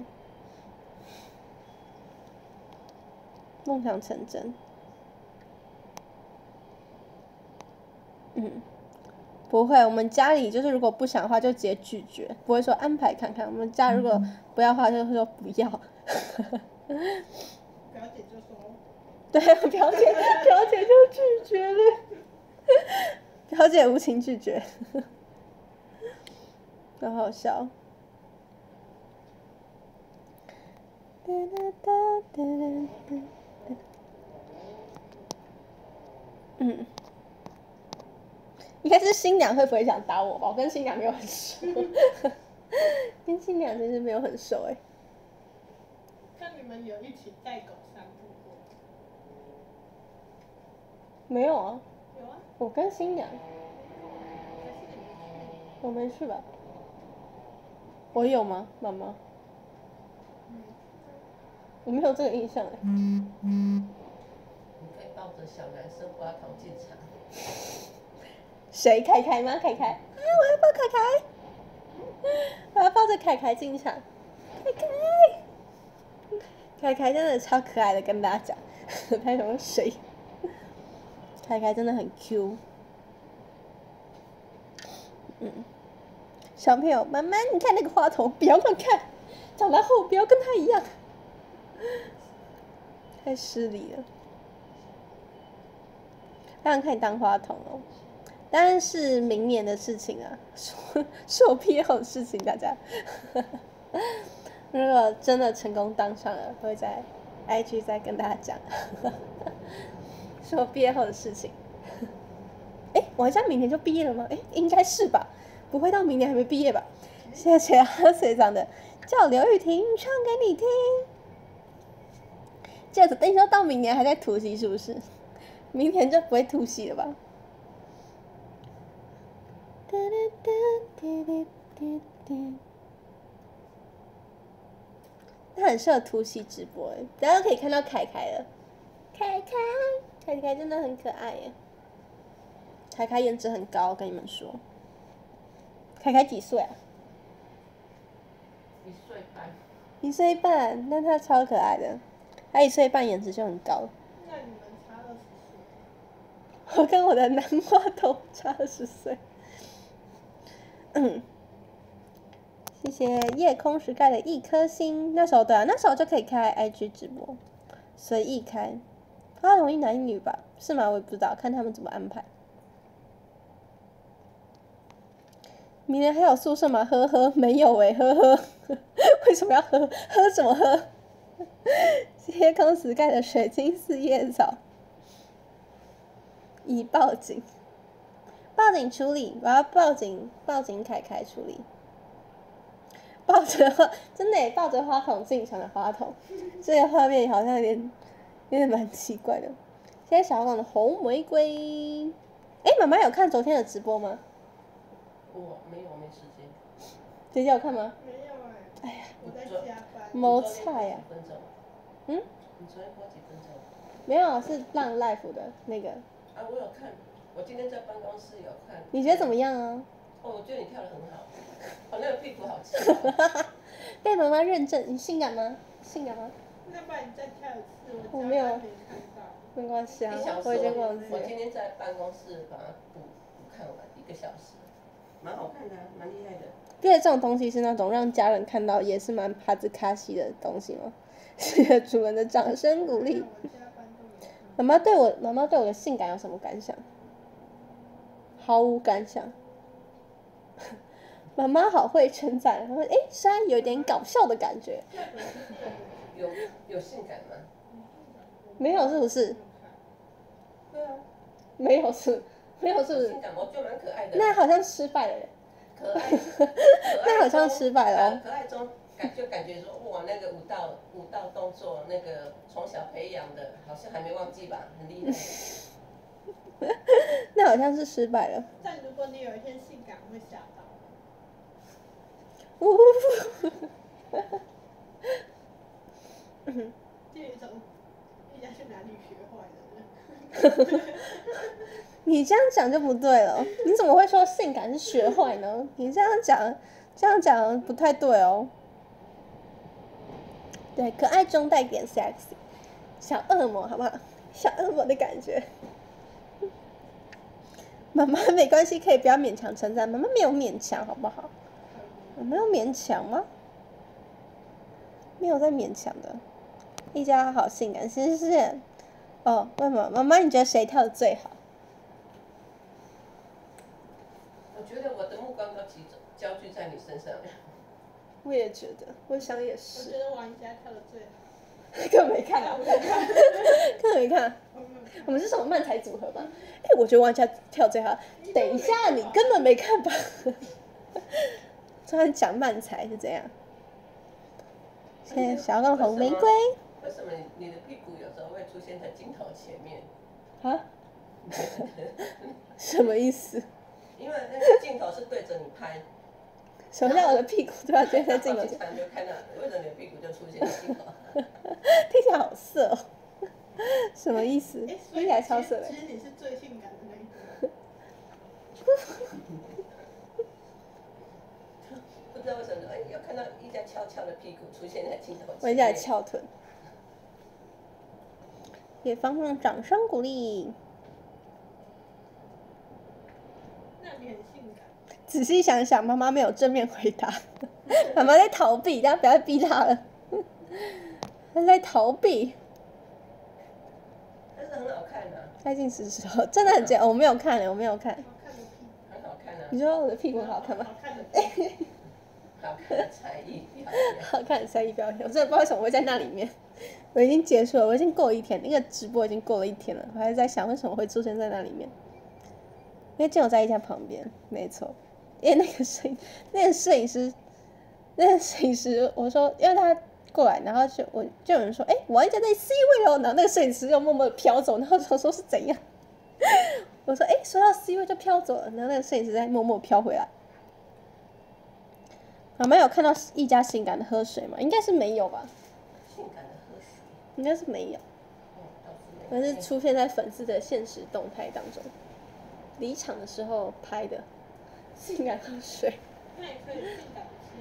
梦想成真。嗯，不会，我们家里就是如果不想的话就直接拒绝，不会说安排看看。我们家如果不要的话就会说不要。 表姐就说， 对，表姐表姐就拒绝了，表姐无情拒绝，很好笑。嗯，应该是新娘会不会想打我吧？我跟新娘没有很熟，跟新娘真是没有很熟哎。 那你们有一起带狗散步过？ 没有啊。 有啊。 我跟新娘。 还是你没去？ 我没去吧？我有吗，妈妈？ 嗯。 我没有这个印象哎。嗯嗯。 你可以抱着小男生花童进场。 谁？凯凯吗？凯凯？啊，我要抱凯凯！我要抱着凯凯进场。凯凯，凯凯真的超可爱的，跟大家讲，拍什么谁？凯凯真的很 Q。嗯，小朋友，妈妈，你看那个花童，不要乱看，长大后不要跟他一样，太失礼了。非常可以当花童哦。当然是明年的事情啊，是我毕业后的事情，大家。如果真的成功当上了，会在 I G 再跟大家讲，是我毕业后的事情。哎，我家明年就毕业了吗？哎，应该是吧，不会到明年还没毕业吧？谢谢哈学长的叫刘雨婷唱给你听。这样子，等你说到明年还在突袭是不是？明年就不会突袭了吧？他很适合突袭直播哎，大家都可以看到凯凯了。凯凯，凯凯真的很可爱耶。凯凯颜值很高，我跟你们说。凯凯几岁啊？ 一岁半。 一岁半，那他超可爱的，他一岁半颜值就很高。 那你们差二十岁？ 我跟我的男花头差二十岁。嗯，谢谢夜空石盖的一颗星。那时候对啊，那时候就可以开 I G 直播，随意开。他容易男一女吧？是吗？我也不知道，看他们怎么安排。明年还有宿舍吗？呵呵，没有哎、欸，呵呵。为什么要喝？喝什么喝？夜空石盖的水晶四叶草。已报警。报警处理，我要报警，报警凯凯处理。抱着花，真的抱着花筒进场的花筒，这个画面好像有点，有点蛮奇怪的。现在小广的红玫瑰，哎，妈妈有看昨天的直播吗？ 我没有，没时间。 姐姐有看吗？ 没有哎。 哎呀， 我在加班。 谋菜呀。嗯？ 你昨天播几分钟？ 没有，是浪 life 的那个。 啊，我有看，我今天在办公室有看。 你觉得怎么样啊？ 哦，我觉得你跳得很好，哦，那个屁股好翘。 被妈妈认证，你性感吗？性感吗？ 那不然你再跳一次， 我没有。 没看到。 没关系啊， 我已经忘记了。 我今天在办公室把它补补看完一个小时，蛮好看的、啊，蛮厉害的。 因为这种东西是那种让家人看到也是蛮哈兹卡西的东西吗？谢谢主人的掌声鼓励。妈妈对我，妈妈对我的性感有什么感想？毫无感想。妈妈好会称赞，她说：“哎，虽然有点搞笑的感觉。” 有有性感吗？ 没有，是不是？ 对啊。 没有是， 没有是不是？ 性感，我觉得蛮可爱的。 那好像失败了耶。 可爱，可爱那好像失败了、哦。 可爱中感就感觉说，哇，那个舞蹈舞蹈动作，那个从小培养的，好像还没忘记吧，很厉害。 那好像是失败了。 但如果你有一天性感，会吓到。 呜就有一种人家去哪里学坏的人。 你这样讲就不对了，你怎么会说性感是学坏呢？你这样讲，这样讲不太对哦。对，可爱中带点 sexy， 小恶魔好不好？小恶魔的感觉。妈妈没关系，可以不要勉强称赞，妈妈没有勉强，好不好？我没有勉强吗？没有在勉强的。一家好性感，其实是，哦，为什么？妈妈，你觉得谁跳的最好？ 我觉得我的目光都集中焦聚在你身上。 我也觉得，我想也是。 我觉得王一佳跳的最好。 根本没看啊！根本没看。我们是什么漫才组合吧？哎、欸，我觉得王一佳跳最好。等一下，你根本没看吧？突然讲漫才是怎样？现在小刚红玫瑰。 为什么你的屁股有时候会出现在镜头前面？ 啊？什么意思？ 因为那个镜头是对着你拍。 什么叫我的屁股都要出现在镜头前？ 就看到，为什么你的屁股就出现在镜头？ 听起来好色哦。什么意思？ 听起来超色的。 其实你是最性感的那一个。 不知道为什么，哎，又看到一家翘翘的屁股出现在镜头前面。 我一家翘臀。给芳芳掌声鼓励。 那你很性感。 仔细想想，妈妈没有正面回答，妈妈在逃避，大家不要逼她了。她在逃避。 但是很好看啊。 开镜时时候真的很贱，我没有看嘞，我没有看。 很好看啊。 你说我的屁股很好看吗？ 好看的。 好看的才艺表演。 好看的才艺表演，我真的不知道为什么会在那里面。我已经结束了，我已经过了一天，那个直播已经过了一天了，我还在想为什么会出现在那里面。因为正好在一家旁边，没错。因为那个摄影，那个摄影师，那个摄影师，我说，因为他过来，然后就我就有人说，哎、欸，我一家在 C 位哦，然后那个摄影师就默默的飘走，然后我说是怎样？我说，哎、欸，说到 C 位就飘走了，然后那个摄影师在默默飘回来。妈妈有看到一家性感的喝水吗？应该是没有吧。 性感的喝水。 应该是没有。但是出现在粉丝的现实动态当中，离场的时候拍的。性感喝水。 那也可以性感吃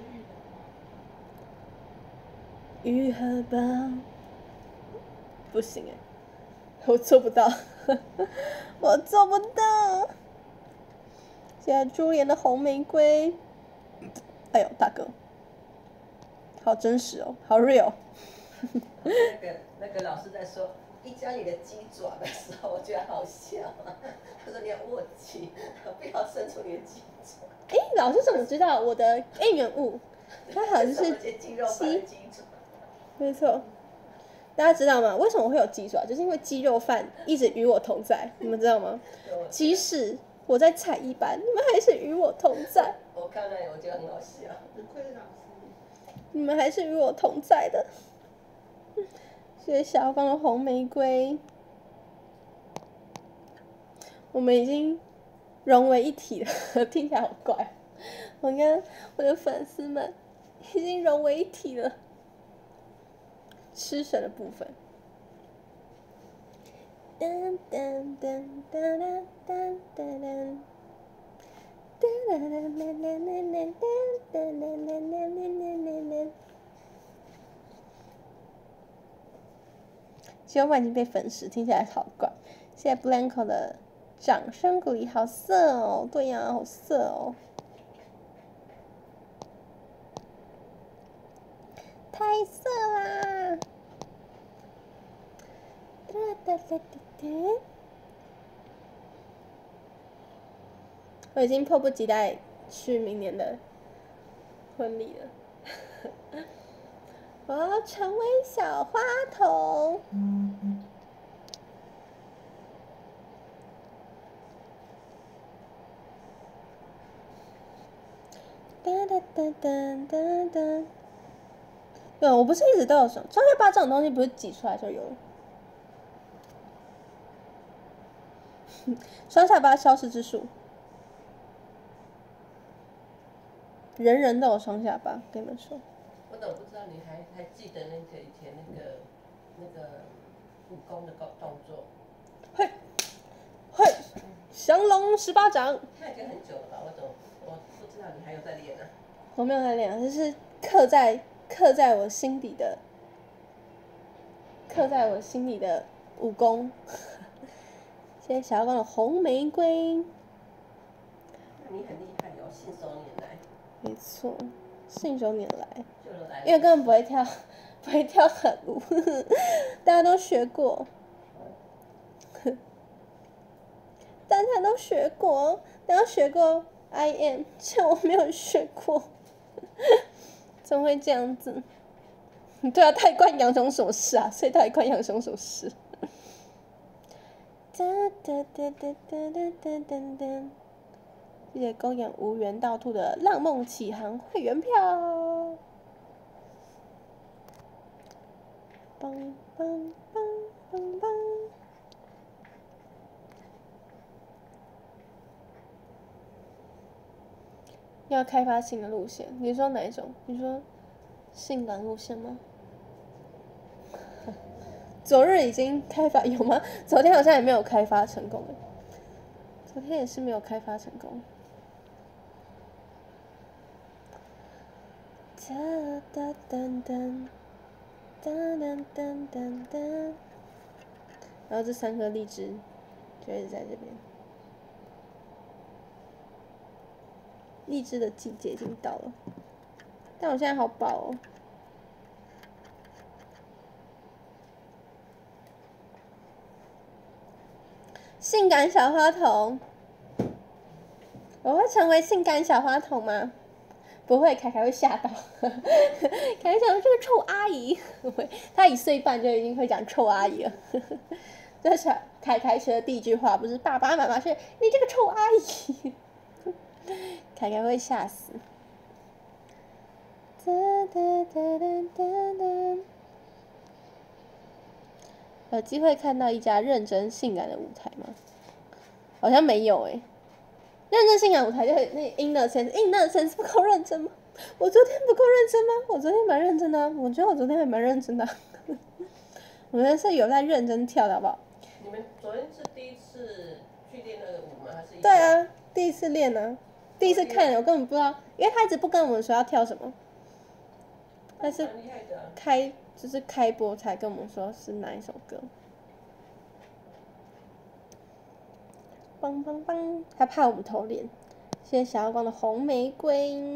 玉荷包。不行哎，我做不到，我做不到。现在珠帘的红玫瑰，哎呦大哥，好真实哦，好 real。 那个那个老师在说一家你的鸡爪的时候，我觉得好笑。他说你要握紧，不要伸出你的鸡爪。 哎，老师怎么知道我的应援物？它好像是鸡肉饭的鸡爪。 没错。大家知道吗？为什么会有鸡爪？就是因为鸡肉饭一直与我同在，你们知道吗？即使我在才艺班，你们还是与我同在。 我看那里，我觉得很好笑。 不愧是老师。 你们还是与我同在的。谢谢小刚的红玫瑰。我们已经融为一体了，听起来好怪。我跟我的粉丝们已经融为一体了。吃神的部分。噔噔噔噔噔噔噔噔。噔噔噔噔噔噔噔噔噔噔噔噔噔。其实我已经被粉饰，听起来好怪。谢谢 Blanco 的掌声鼓励，好色哦！对呀、啊，好色哦！太色啦！哒哒哒哒哒！我已经迫不及待去明年的婚礼了。我要成为小花童。 哒哒哒哒哒哒。对，我不是一直都有双双下巴这种东西，不是挤出来就有了。双下巴消失之术，人人都有双下巴，跟你们说。 我怎么不知道你还还记得那个以前那个那个武功的动作？ 嘿，嘿，降龙十八掌。 那已经很久了吧？我怎么我不知道你还有在练呢、啊？ 我没有在练，就是刻在刻在我心底的，刻在我心里的武功。谢谢小妖光的红玫瑰。 那你很厉害哦，信手拈来。 没错，信手拈来。 来因为根本不会跳，不会跳狠舞，大家都学过，大家都学过，大家学过 I am， 这我没有学过，怎么会这样子？对啊，太关杨雄什么事啊？所以太关杨雄什么事？哒哒哒哒哒哒哒哒哒！谢谢公演无缘到兔的浪梦启航会员票。梆梆梆梆梆！要开发新的路线，你说哪一种？你说性感路线吗？昨日已经开发有吗？昨天好像也没有开发成功的，昨天也是没有开发成功。哒哒噔噔，哒噔噔噔噔。然后这三颗荔枝就一直在这边。荔枝的季节已经到了，但我现在好饱哦。性感小花童，我会成为性感小花童吗？不会，凯凯会吓到。凯凯讲这个臭阿姨，他一岁半就已经会讲臭阿姨了。这是凯凯学的第一句话，不是爸爸妈妈，是你这个臭阿姨。凯凯会吓死。哒哒哒哒哒哒。有机会看到一家认真性感的舞台吗？好像没有诶、欸。认真性感舞台就那 innocence，innocence 不够认真吗？我昨天不够认真吗？我昨天蛮认真的、啊，我觉得我昨天还蛮认真的、啊。我昨天是有在认真跳的，好不好？ 你们昨天是第一次去练那个舞吗？还是？ 对啊，第一次练呢、啊，第一次看，我根本不知道，因为他一直不跟我们说要跳什么。但是开就是开播才跟我们说是哪一首歌。梆梆梆，他怕我们偷脸。谢谢小妖光的红玫瑰。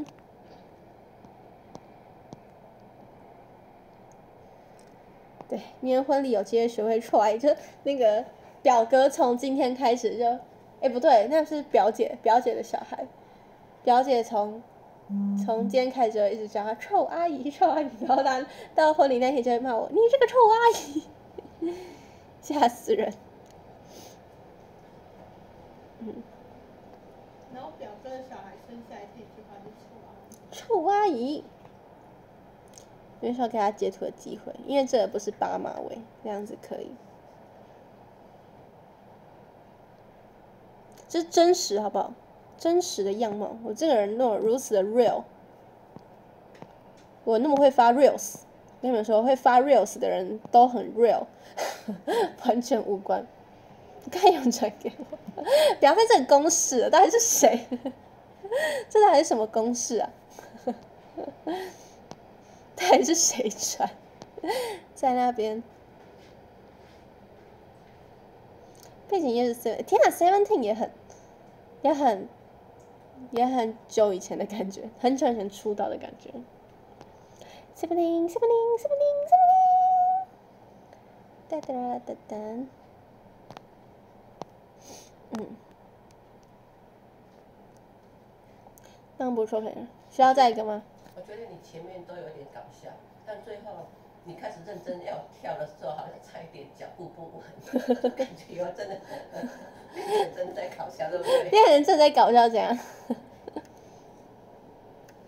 对，明年婚礼有机会学会臭阿姨，就那个表哥从今天开始就，哎、欸、不对，那是表姐，表姐的小孩，表姐从从今天开始就一直叫他臭阿姨，臭阿姨，然后他到婚礼那天就会骂我，你这个臭阿姨，吓死人。嗯。 然后表哥的小孩生下来第一句话就臭阿姨。 臭阿姨。因为说给他截图的机会，因为这个不是八马尾，这样子可以。这是真实，好不好？真实的样貌，我这个人那么如此的 real， 我那么会发 reels， 跟你们说，会发 reels 的人都很 real， 完全无关。看有人传给我，不要在这里公示了，到底是谁？这到底是什么公式啊？到底是谁传？在那边。背景音乐是 Seven， 天啊 ，Seventeen 也很，也很，也很久以前的感觉，很久以前出道的感觉。Seventeen，Seventeen，Seventeen，Seventeen。哒哒哒哒。嗯。那不错，可以了。需要再一个吗？ 我觉得你前面都有点搞笑，但最后你开始认真要跳的时候，好像差一点脚步不稳，感觉又真的变成真在搞笑，对不对？ 变成正在搞笑，怎样？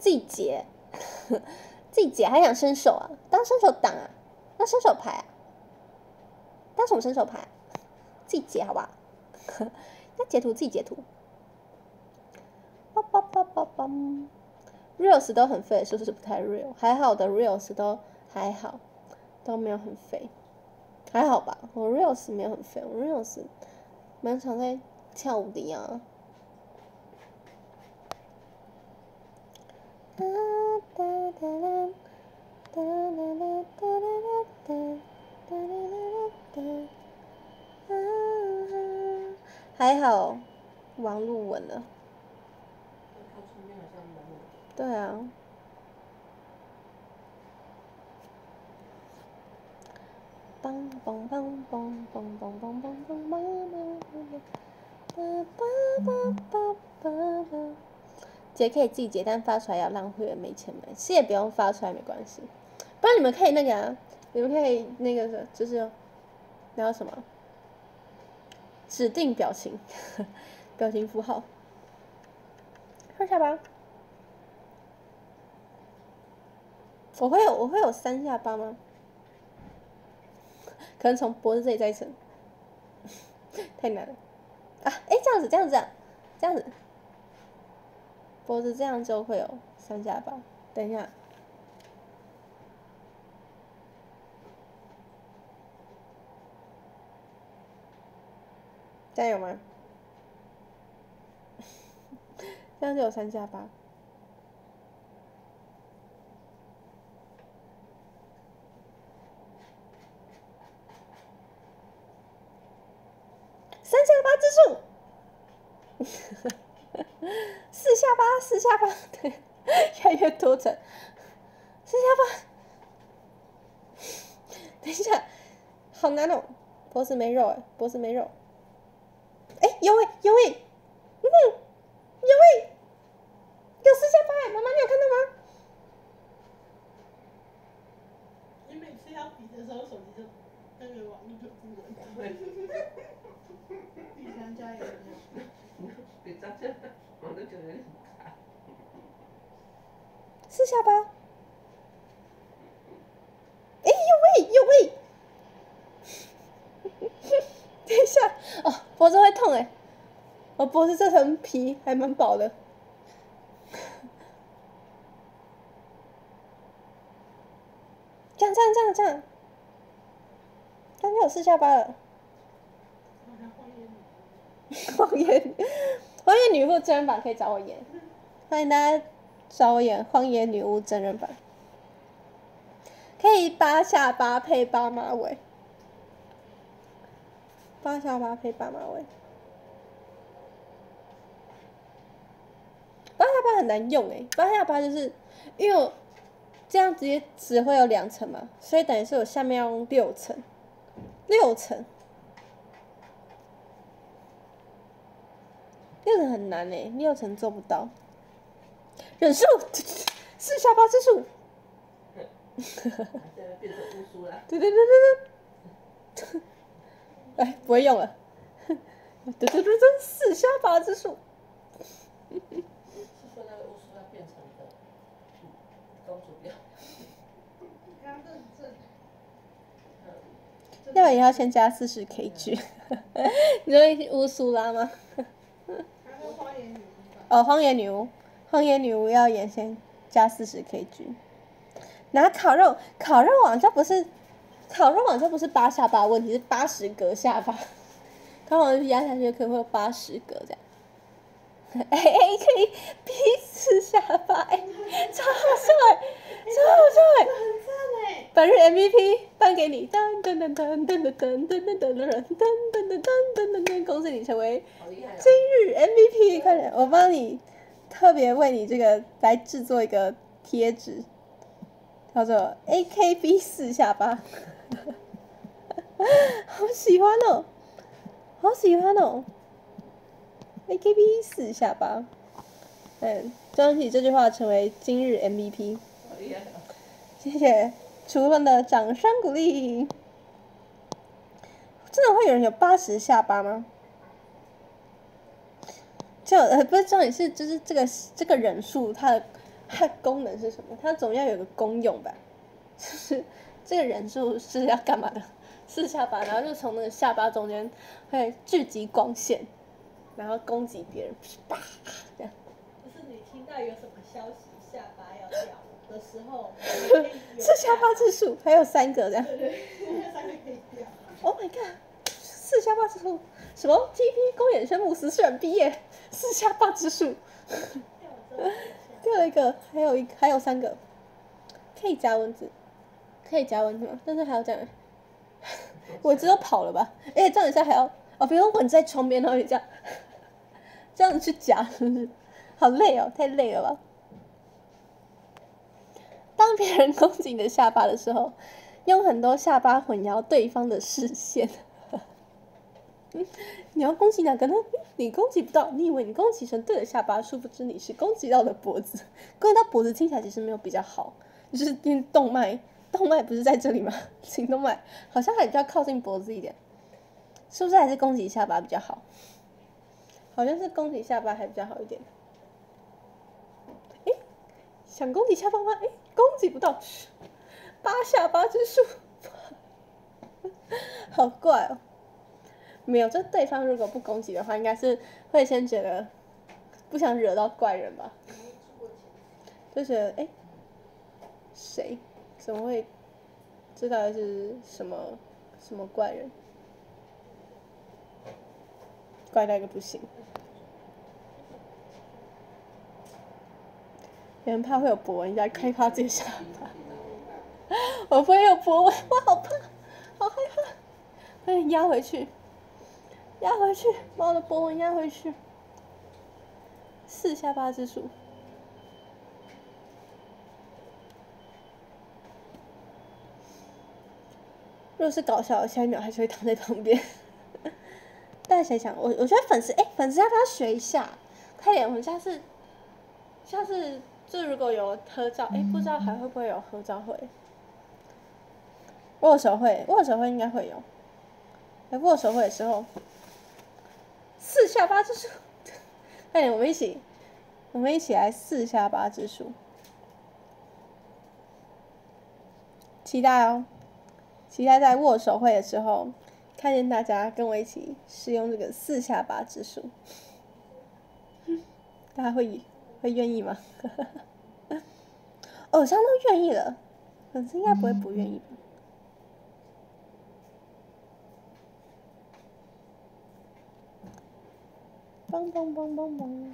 自己结，自己结还想伸手啊？当伸手党啊？当伸手牌啊？当什么伸手牌、啊？自己截好不好？要截图自己截图。叭叭叭叭叭 reels 都很废，是不是不太 real？ 还好的 reels 都还好，都没有很废，还好吧？我 reels 没有很废，我 reels 蛮常在跳舞的呀。哒哒哒哒哒哒哒哒哒哒哒。还好，网路稳了。对啊。梆梆梆梆梆梆梆梆梆梆梆梆梆梆。结可以自己结，但发出来要让会员没钱买，是也不用发出来没关系。不然你们可以那个啊，你们可以那个就是那叫什么？指定表情，表情符号。放下吧。我会有我会有三下巴吗？可能从脖子这里再一层，太难了啊！哎，这样子，这样子，这样子，脖子这样就会有三下巴。等一下，这样有吗？这样就有三下巴。三下巴之数，四下巴，四下巴，对，越来越多层，四下巴。等一下，好难哦，脖子没肉哎，脖子没肉。哎，有哎，有哎，嗯，有哎，有四下巴哎，妈妈你有看到吗？ 你每次要比的时候，手机就那个网络就不稳。第三家也一样。 第三家我都觉得很卡。 四下巴。哎，有喂有喂。等一下，哦，脖子会痛哎，我脖子这层皮还蛮薄的。这样这样这样这样，刚刚有四下巴了。荒野女，荒野女巫真人版可以找我演，欢迎大家找我演荒野女巫真人版，可以八下巴配八马尾，八下巴配八马尾，八下巴很难用哎，八下巴就是因为我这样直接只会有两层嘛，所以等于是我下面要用六层，六层。六层很难哎，六层做不到。忍术，四下巴之术。 变成巫术了。 对对对对对。哎，不会用了。对对对对，四下巴之术。 是说那个巫术要变成的公主病。 要不然也要先加四十 K G。你说乌苏拉吗？哦，荒野女巫，荒野女巫要演先加四十 K G。拿烤肉，烤肉网这不是，烤肉网这不是八下巴问题，是八十格下巴。烤肉网压下去可能会有八十格这样。哎哎，可以 P 四下巴，哎，超好笑哎，超好笑哎， 很赞哎！ 本日 M V P 颁给你，噔噔噔噔噔噔噔噔噔噔噔噔噔噔噔噔噔，恭喜你成为今日 M V P！ 快点，我帮你特别为你这个来制作一个贴纸，叫做 A K B 四下巴，好喜欢哦，好喜欢哦。A K B 四下巴，嗯，恭喜这句话成为今日 M V P， 谢谢厨房的掌声鼓励。真的会有人有八十下巴吗？就呃不是重点是就是这个这个人数它的它的功能是什么？它总要有个功用吧？就是这个忍术是要干嘛的？四下巴，然后就从那个下巴中间会聚集光线，然后攻击别人，啪这样。 就是你听到有什么消息下巴要掉的时候， 是下巴之术，还有三个这样。 对对，那三个可以掉。 Oh my god！ 四下巴之术，什么 T P 公演宣布十四人毕业，四下巴之术。掉了一个，还有一还有三个，可以加文字，可以加文字吗？但是还要这样，我知道跑了吧？而且这样一下还要哦，比如说我在窗边，然后你这样，这样子去夹，是不是？好累哦，太累了吧？当别人攻击你的下巴的时候，用很多下巴混淆对方的视线。你要攻击哪个呢？你攻击不到，你以为你攻击成对的下巴，殊不知你是攻击到的脖子。攻击到脖子听起来其实没有比较好，就是因为动脉，动脉不是在这里吗？颈动脉好像还比较靠近脖子一点，是不是还是攻击下巴比较好？好像是攻击下巴还比较好一点。哎，想攻击下巴吗？哎，攻击不到，八下巴之术，好怪哦。没有，这对方如果不攻击的话，应该是会先觉得不想惹到怪人吧，就觉得哎，谁怎么会这到底是什么什么怪人，怪到一个不行。有人怕会有波纹，应该害怕自己下巴。我不会有波纹，我好怕，好害怕，快点压回去。压回去，把我的波纹压回去。四下巴之术。如果是搞笑，下一秒还是会躺在旁边。但谁想我？我觉得粉丝，哎、欸，粉丝要不要学一下？快点，我们下次，下次就如果有合照，哎、欸，不知道还会不会有合照会？握手会，握手会应该会有。哎、欸，握手会的时候。四下巴之术，快点，我们一起，我们一起来四下巴之术，期待哦，期待在握手会的时候看见大家跟我一起使用这个四下巴之术，大家会会愿意吗？偶像都愿意了，粉丝应该不会不愿意吧？梆梆梆梆梆！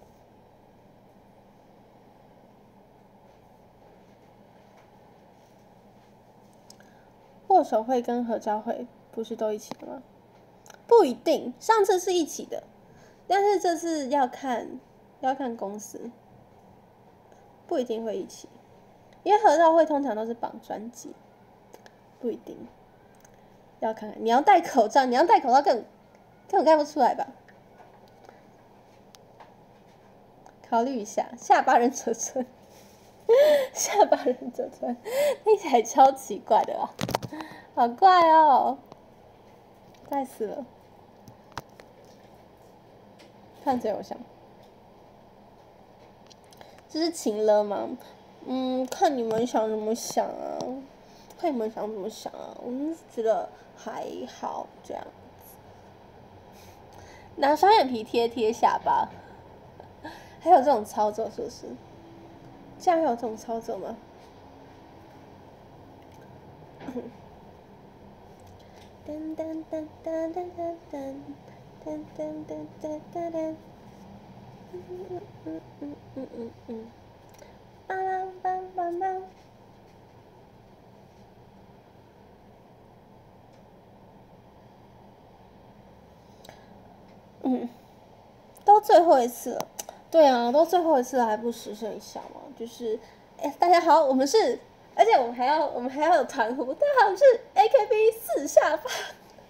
握手会跟合照会不是都一起的吗？不一定，上次是一起的，但是这次要看要看公司，不一定会一起，因为合照会通常都是绑专辑，不一定。要看看，你要戴口罩，你要戴口罩更根本看不出来吧？考虑一下，下巴忍者村，下巴忍者村，听起来超奇怪的啦，好怪哦，怪死了。看谁有像，这是情了吗？嗯，看你们想怎么想啊，看你们想怎么想啊，我们觉得还好这样子。拿双眼皮贴贴下巴。还有这种操作是不是？竟然还有这种操作吗？噔噔噔噔噔噔噔噔噔噔噔噔噔，嗯嗯嗯嗯嗯嗯嗯，梆梆梆梆梆。嗯，都最后一次了。对啊，都最后一次了还不实现一下吗？就是，哎，大家好，我们是，而且我们还要，我们还要有团呼，大家好，我们是 A K B 四下巴。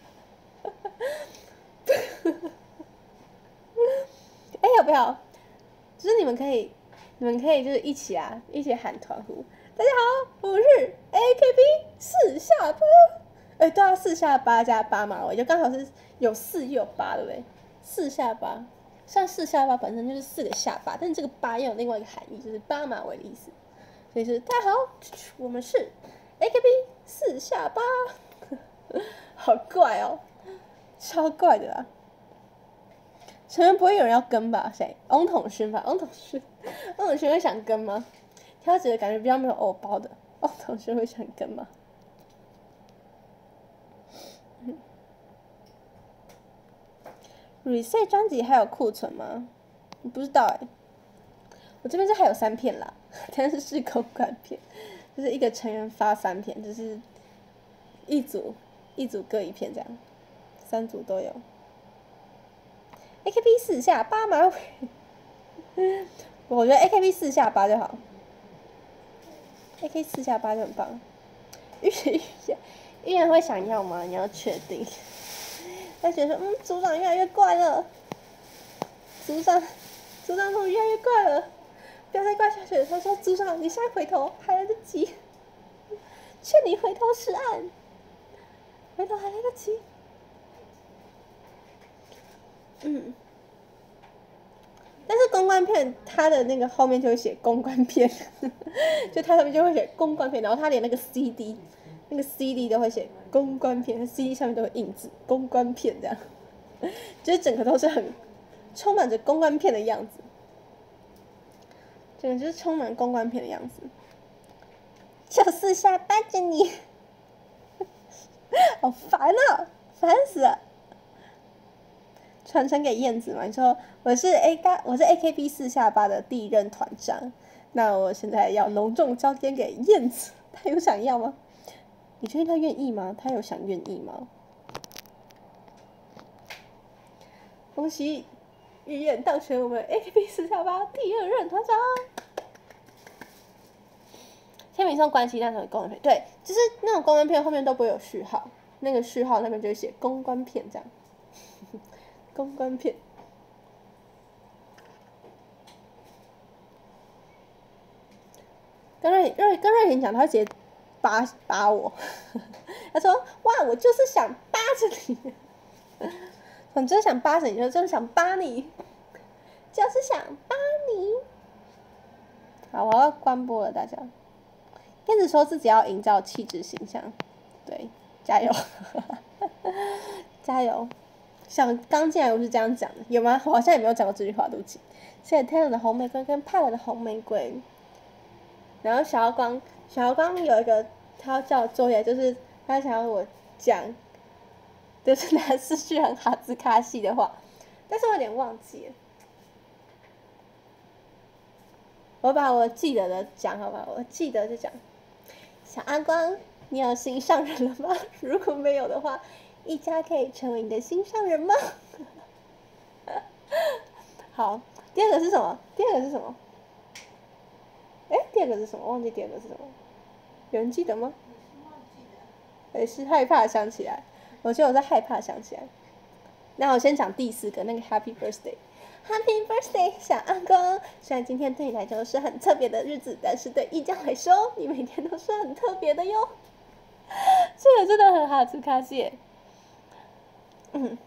哎，要不要？就是你们可以，你们可以就是一起啊，一起喊团呼。大家好，我们是 A K B 四下巴。哎，对啊，四下巴加八嘛，我就刚好是有四又有八，对不对？四下巴。 像四下巴本身就是四个下巴，但这个八又有另外一个含义，就是八马尾的意思。所以是大家好，我们是 A K B 四下巴，好怪哦，超怪的啦。成员不会有人要跟吧？谁？翁统勋吧？翁统勋，翁统勋会想跟吗？挑起的感觉比较没有偶包的，翁统勋会想跟吗？嗯 Reset 专辑还有库存吗？不知道哎、欸。我这边是还有三片啦，但是是公关片，就是一个成员发三片，就是一组一组各一片这样，三组都有。A K B 四下八马尾，我觉得 A K B 四下八就好 ，A K 四下八就很棒。预预言预言会想要吗？你要确定。他觉得说，嗯，组长越来越怪了，组长组长怎么越来越怪了？不要再怪下去了。他说：“组长，你现在回头还来得及，劝你回头是岸，回头还来得及。”嗯，但是公关片它的那个后面就会写公关片，就它上面就会写公关片，然后它连那个 C D， 那个 C D 都会写公关片，它 C D 上面都会印字公关片这样，就是整个都是很充满着公关片的样子。整个就是充满公关片的样子，就是下巴着你，好烦啊，烦死了！传承给燕子嘛？你说我是 A 嘎，我是 A K B 四下巴的第一任团长，那我现在要隆重交接给燕子，他有想要吗？你确定他愿意吗？他有想愿意吗？恭喜！玉燕当选我们 A K B 四下巴第二任团长。天秤座关系那种公关片，对，就是那种公关片后面都不会有序号，那个序号那边就会写公关片这样。公关片。跟瑞瑞跟瑞婷讲，他会直接扒扒我，他说：“哇，我就是想扒着你。”我真的想扒着你，就真的想扒你，就是想扒你。好，我要关播了，大家。燕子说自己要营造气质形象，对，加油，加油。想刚进来我是这样讲的，有吗？我好像也没有讲过这句话，对不起。谢谢 Taylor 的红玫瑰跟派来的红玫瑰。然后小妖光，小妖光有一个他要叫我作业，就是他想要我讲。就是拿四句很哈兹卡西的话，但是我有点忘记了。我把我记得的讲好吧，我记得就讲。小阿光，你有心上人了吗？如果没有的话，一家可以成为你的心上人吗？好，第二个是什么？第二个是什么？哎，第二个是什么？忘记第二个是什么？有人记得吗？也是害怕想起来。我觉得我在害怕想起来。那我先讲第四个，那个 Happy Birthday。Happy Birthday， 小阿公！虽然今天对你来说是很特别的日子，但是对一江来说，你每天都是很特别的哟。这个真的很哈兹卡西。嗯。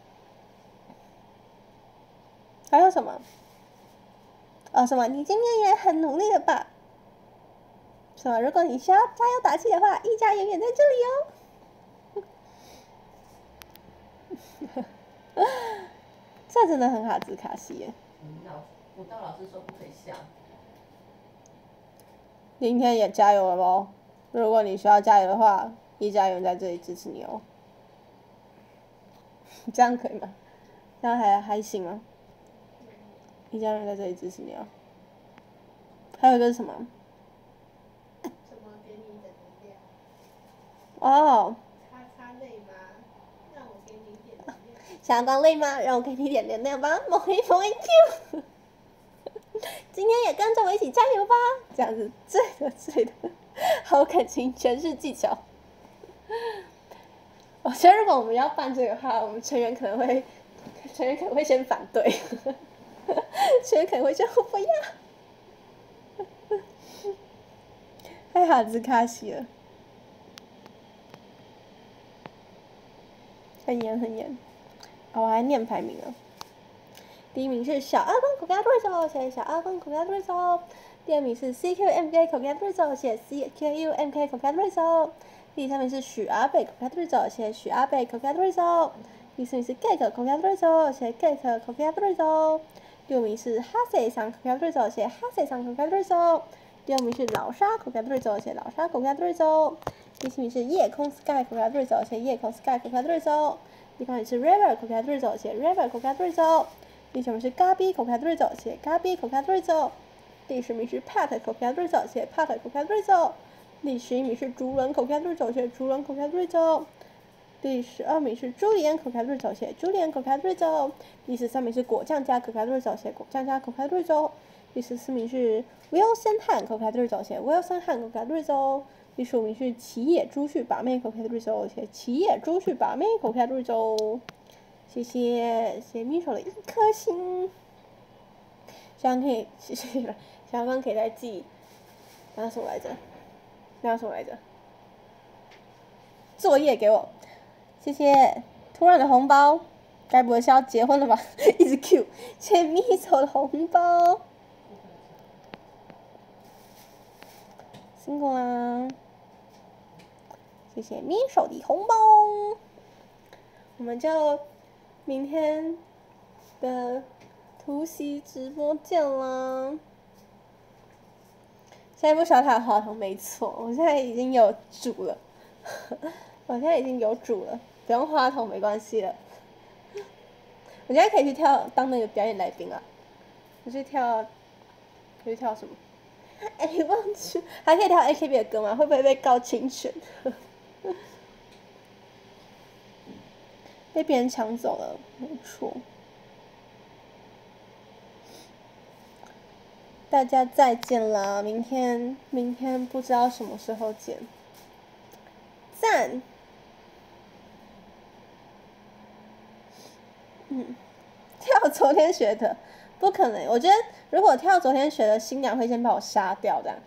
还有什么？哦，什么？你今天也很努力了吧？什么？如果你需要加油打气的话，一家永远在这里哦。这真的很哈兹卡西耶。 嗯，老辅导老师说不可以笑。 今天也加油了喽！如果你需要加油的话，一家人在这里支持你哦。这样可以吗？这样还还行吗？一家人在这里支持你哦。还有一个是什么？ 什么给你的能量？ 哦。 擦擦泪吗？让我给你点能量。 想光累吗？让我给你点能量吧，某一某一 Q。今天也跟着我一起加油吧，这样子醉的醉的，好感情诠释技巧。我觉得如果我们要办这个的话，我们成员可能会，成员可能会先反对，成员可能会说我不要，太哈兹卡西了，很严很严。哦，我还念排名了。第第一名是小阿公 Congratulations， 谢谢小阿公 Congratulations。第二名是 C Q M K Congratulations， 谢谢 C Q U M K Congratulations。第三名是许阿贝 Congratulations， 谢谢许阿贝 Congratulations。第四名是 Gek Congratulations， 谢谢 Gek Congratulations。第五名是哈塞桑 Congratulations， 谢谢哈塞桑 Congratulations。第二名是老沙 Congratulations， 谢谢老沙 Congratulations。第七名是夜空 Sky Congratulations， 谢谢夜空 Sky Congratulations。第八名是 River Congratulations， 谢谢 River Congratulations。第九名是 Gabi Congratulations， 谢谢 Gabi Congratulations。第十名是 Pat Congratulations， 谢谢 Pat Congratulations。第十一名是竹轮 Congratulations， 谢谢竹轮 Congratulations。第十二名是朱利安 Congratulations， 谢谢朱利安 Congratulations。第十三名是果酱家 Congratulations， 谢谢果酱家 Congratulations。第十四名是 Wilson Han Congratulations， 谢谢 Wilson Han Congratulations。第十五名是奇野朱旭把妹 Congratulations， 谢谢奇野朱旭把妹 Congratulations。谢谢谢谢咪手的一颗星，希望可以谢谢希望刚可以再寄，那什么来着？那什么来着？作业给我，谢谢。突然的红包，该不会是要结婚了吧？一直 Q， 谢谢咪手的红包，辛苦啦！谢谢咪手的红包，我们就明天的突袭直播见啦！现在不需要他的话筒，没错，我现在已经有主了，我现在已经有主了，不用话筒没关系了。我现在可以去跳当那个表演来宾啊！我去跳，可以跳什么？哎、欸，忘记，还可以跳 A K B 的歌吗？会不会被告侵权？被别人抢走了，没错。大家再见啦！明天，明天不知道什么时候见。赞。嗯，跳昨天学的，不可能。我觉得如果跳昨天学的，新娘会先把我杀掉的。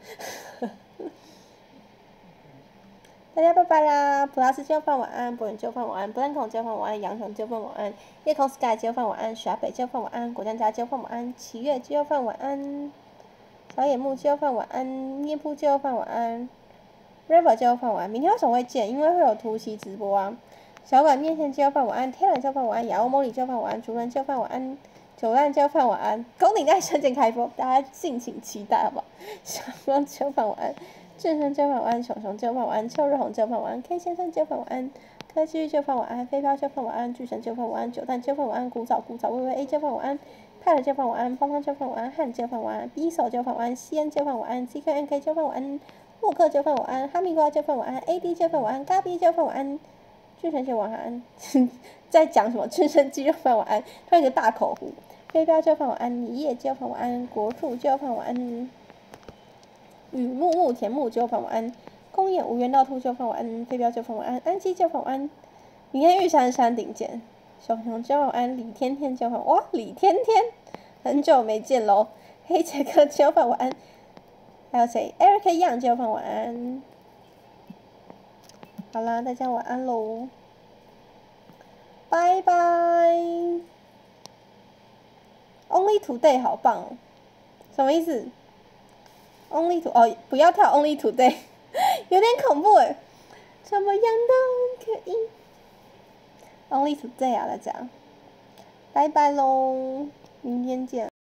大家拜拜啦！普拉斯就饭晚安，博远就饭晚安，布兰孔就饭晚安，杨雄就饭晚安，夜空 sky 就饭晚安，雪北就饭晚安，果酱家就饭晚安，七月就饭晚安。小野木就饭晚安，捏铺就饭晚安 ，River 就饭晚安。明天为什么会见？因为会有突袭直播啊。小馆面线就饭晚安，天然就饭晚安，雅欧莫里就饭晚安，竹人就饭晚安，九烂就饭晚安。宫顶在瞬间开播，大家敬请期待好不好？小光就饭晚安，正生就饭晚安，熊熊就饭晚安，秋日红就饭晚安 ，K 先生就饭晚安，柯基就饭晚安，飞飘就饭晚安，巨神就饭晚安，九蛋就饭晚安，古早古早微微 A 就饭晚安。派了就饭晚安，芳芳就饭晚安，汉就饭晚安 ，B 手就饭晚安，西恩就饭晚安 ，C K N K 就饭晚安，沃克就饭晚安，哈密瓜就饭晚安 ，A D 就饭晚安，嘎比就饭晚安，巨神就晚安，在讲什么？巨神鸡就饭晚安，突然一个大口胡，飞镖就饭晚安，你叶就饭晚安，国树就饭晚安，雨木木田木就饭晚安，公演无缘道兔就饭晚安，飞镖就饭晚安，安基就饭晚安，明天玉山山顶见。小熊就晚安，李天天就晚哇，李天天，很久没见喽。黑杰克就晚安，还有谁 ？Eric Yang 就晚安。好啦，大家晚安喽，拜拜。Only Today 好棒哦，什么意思 ？Only to 哦，不要跳 Only Today， 有点恐怖哎，怎么样都可以。Only Today 啊，大家，拜拜喽，明天见。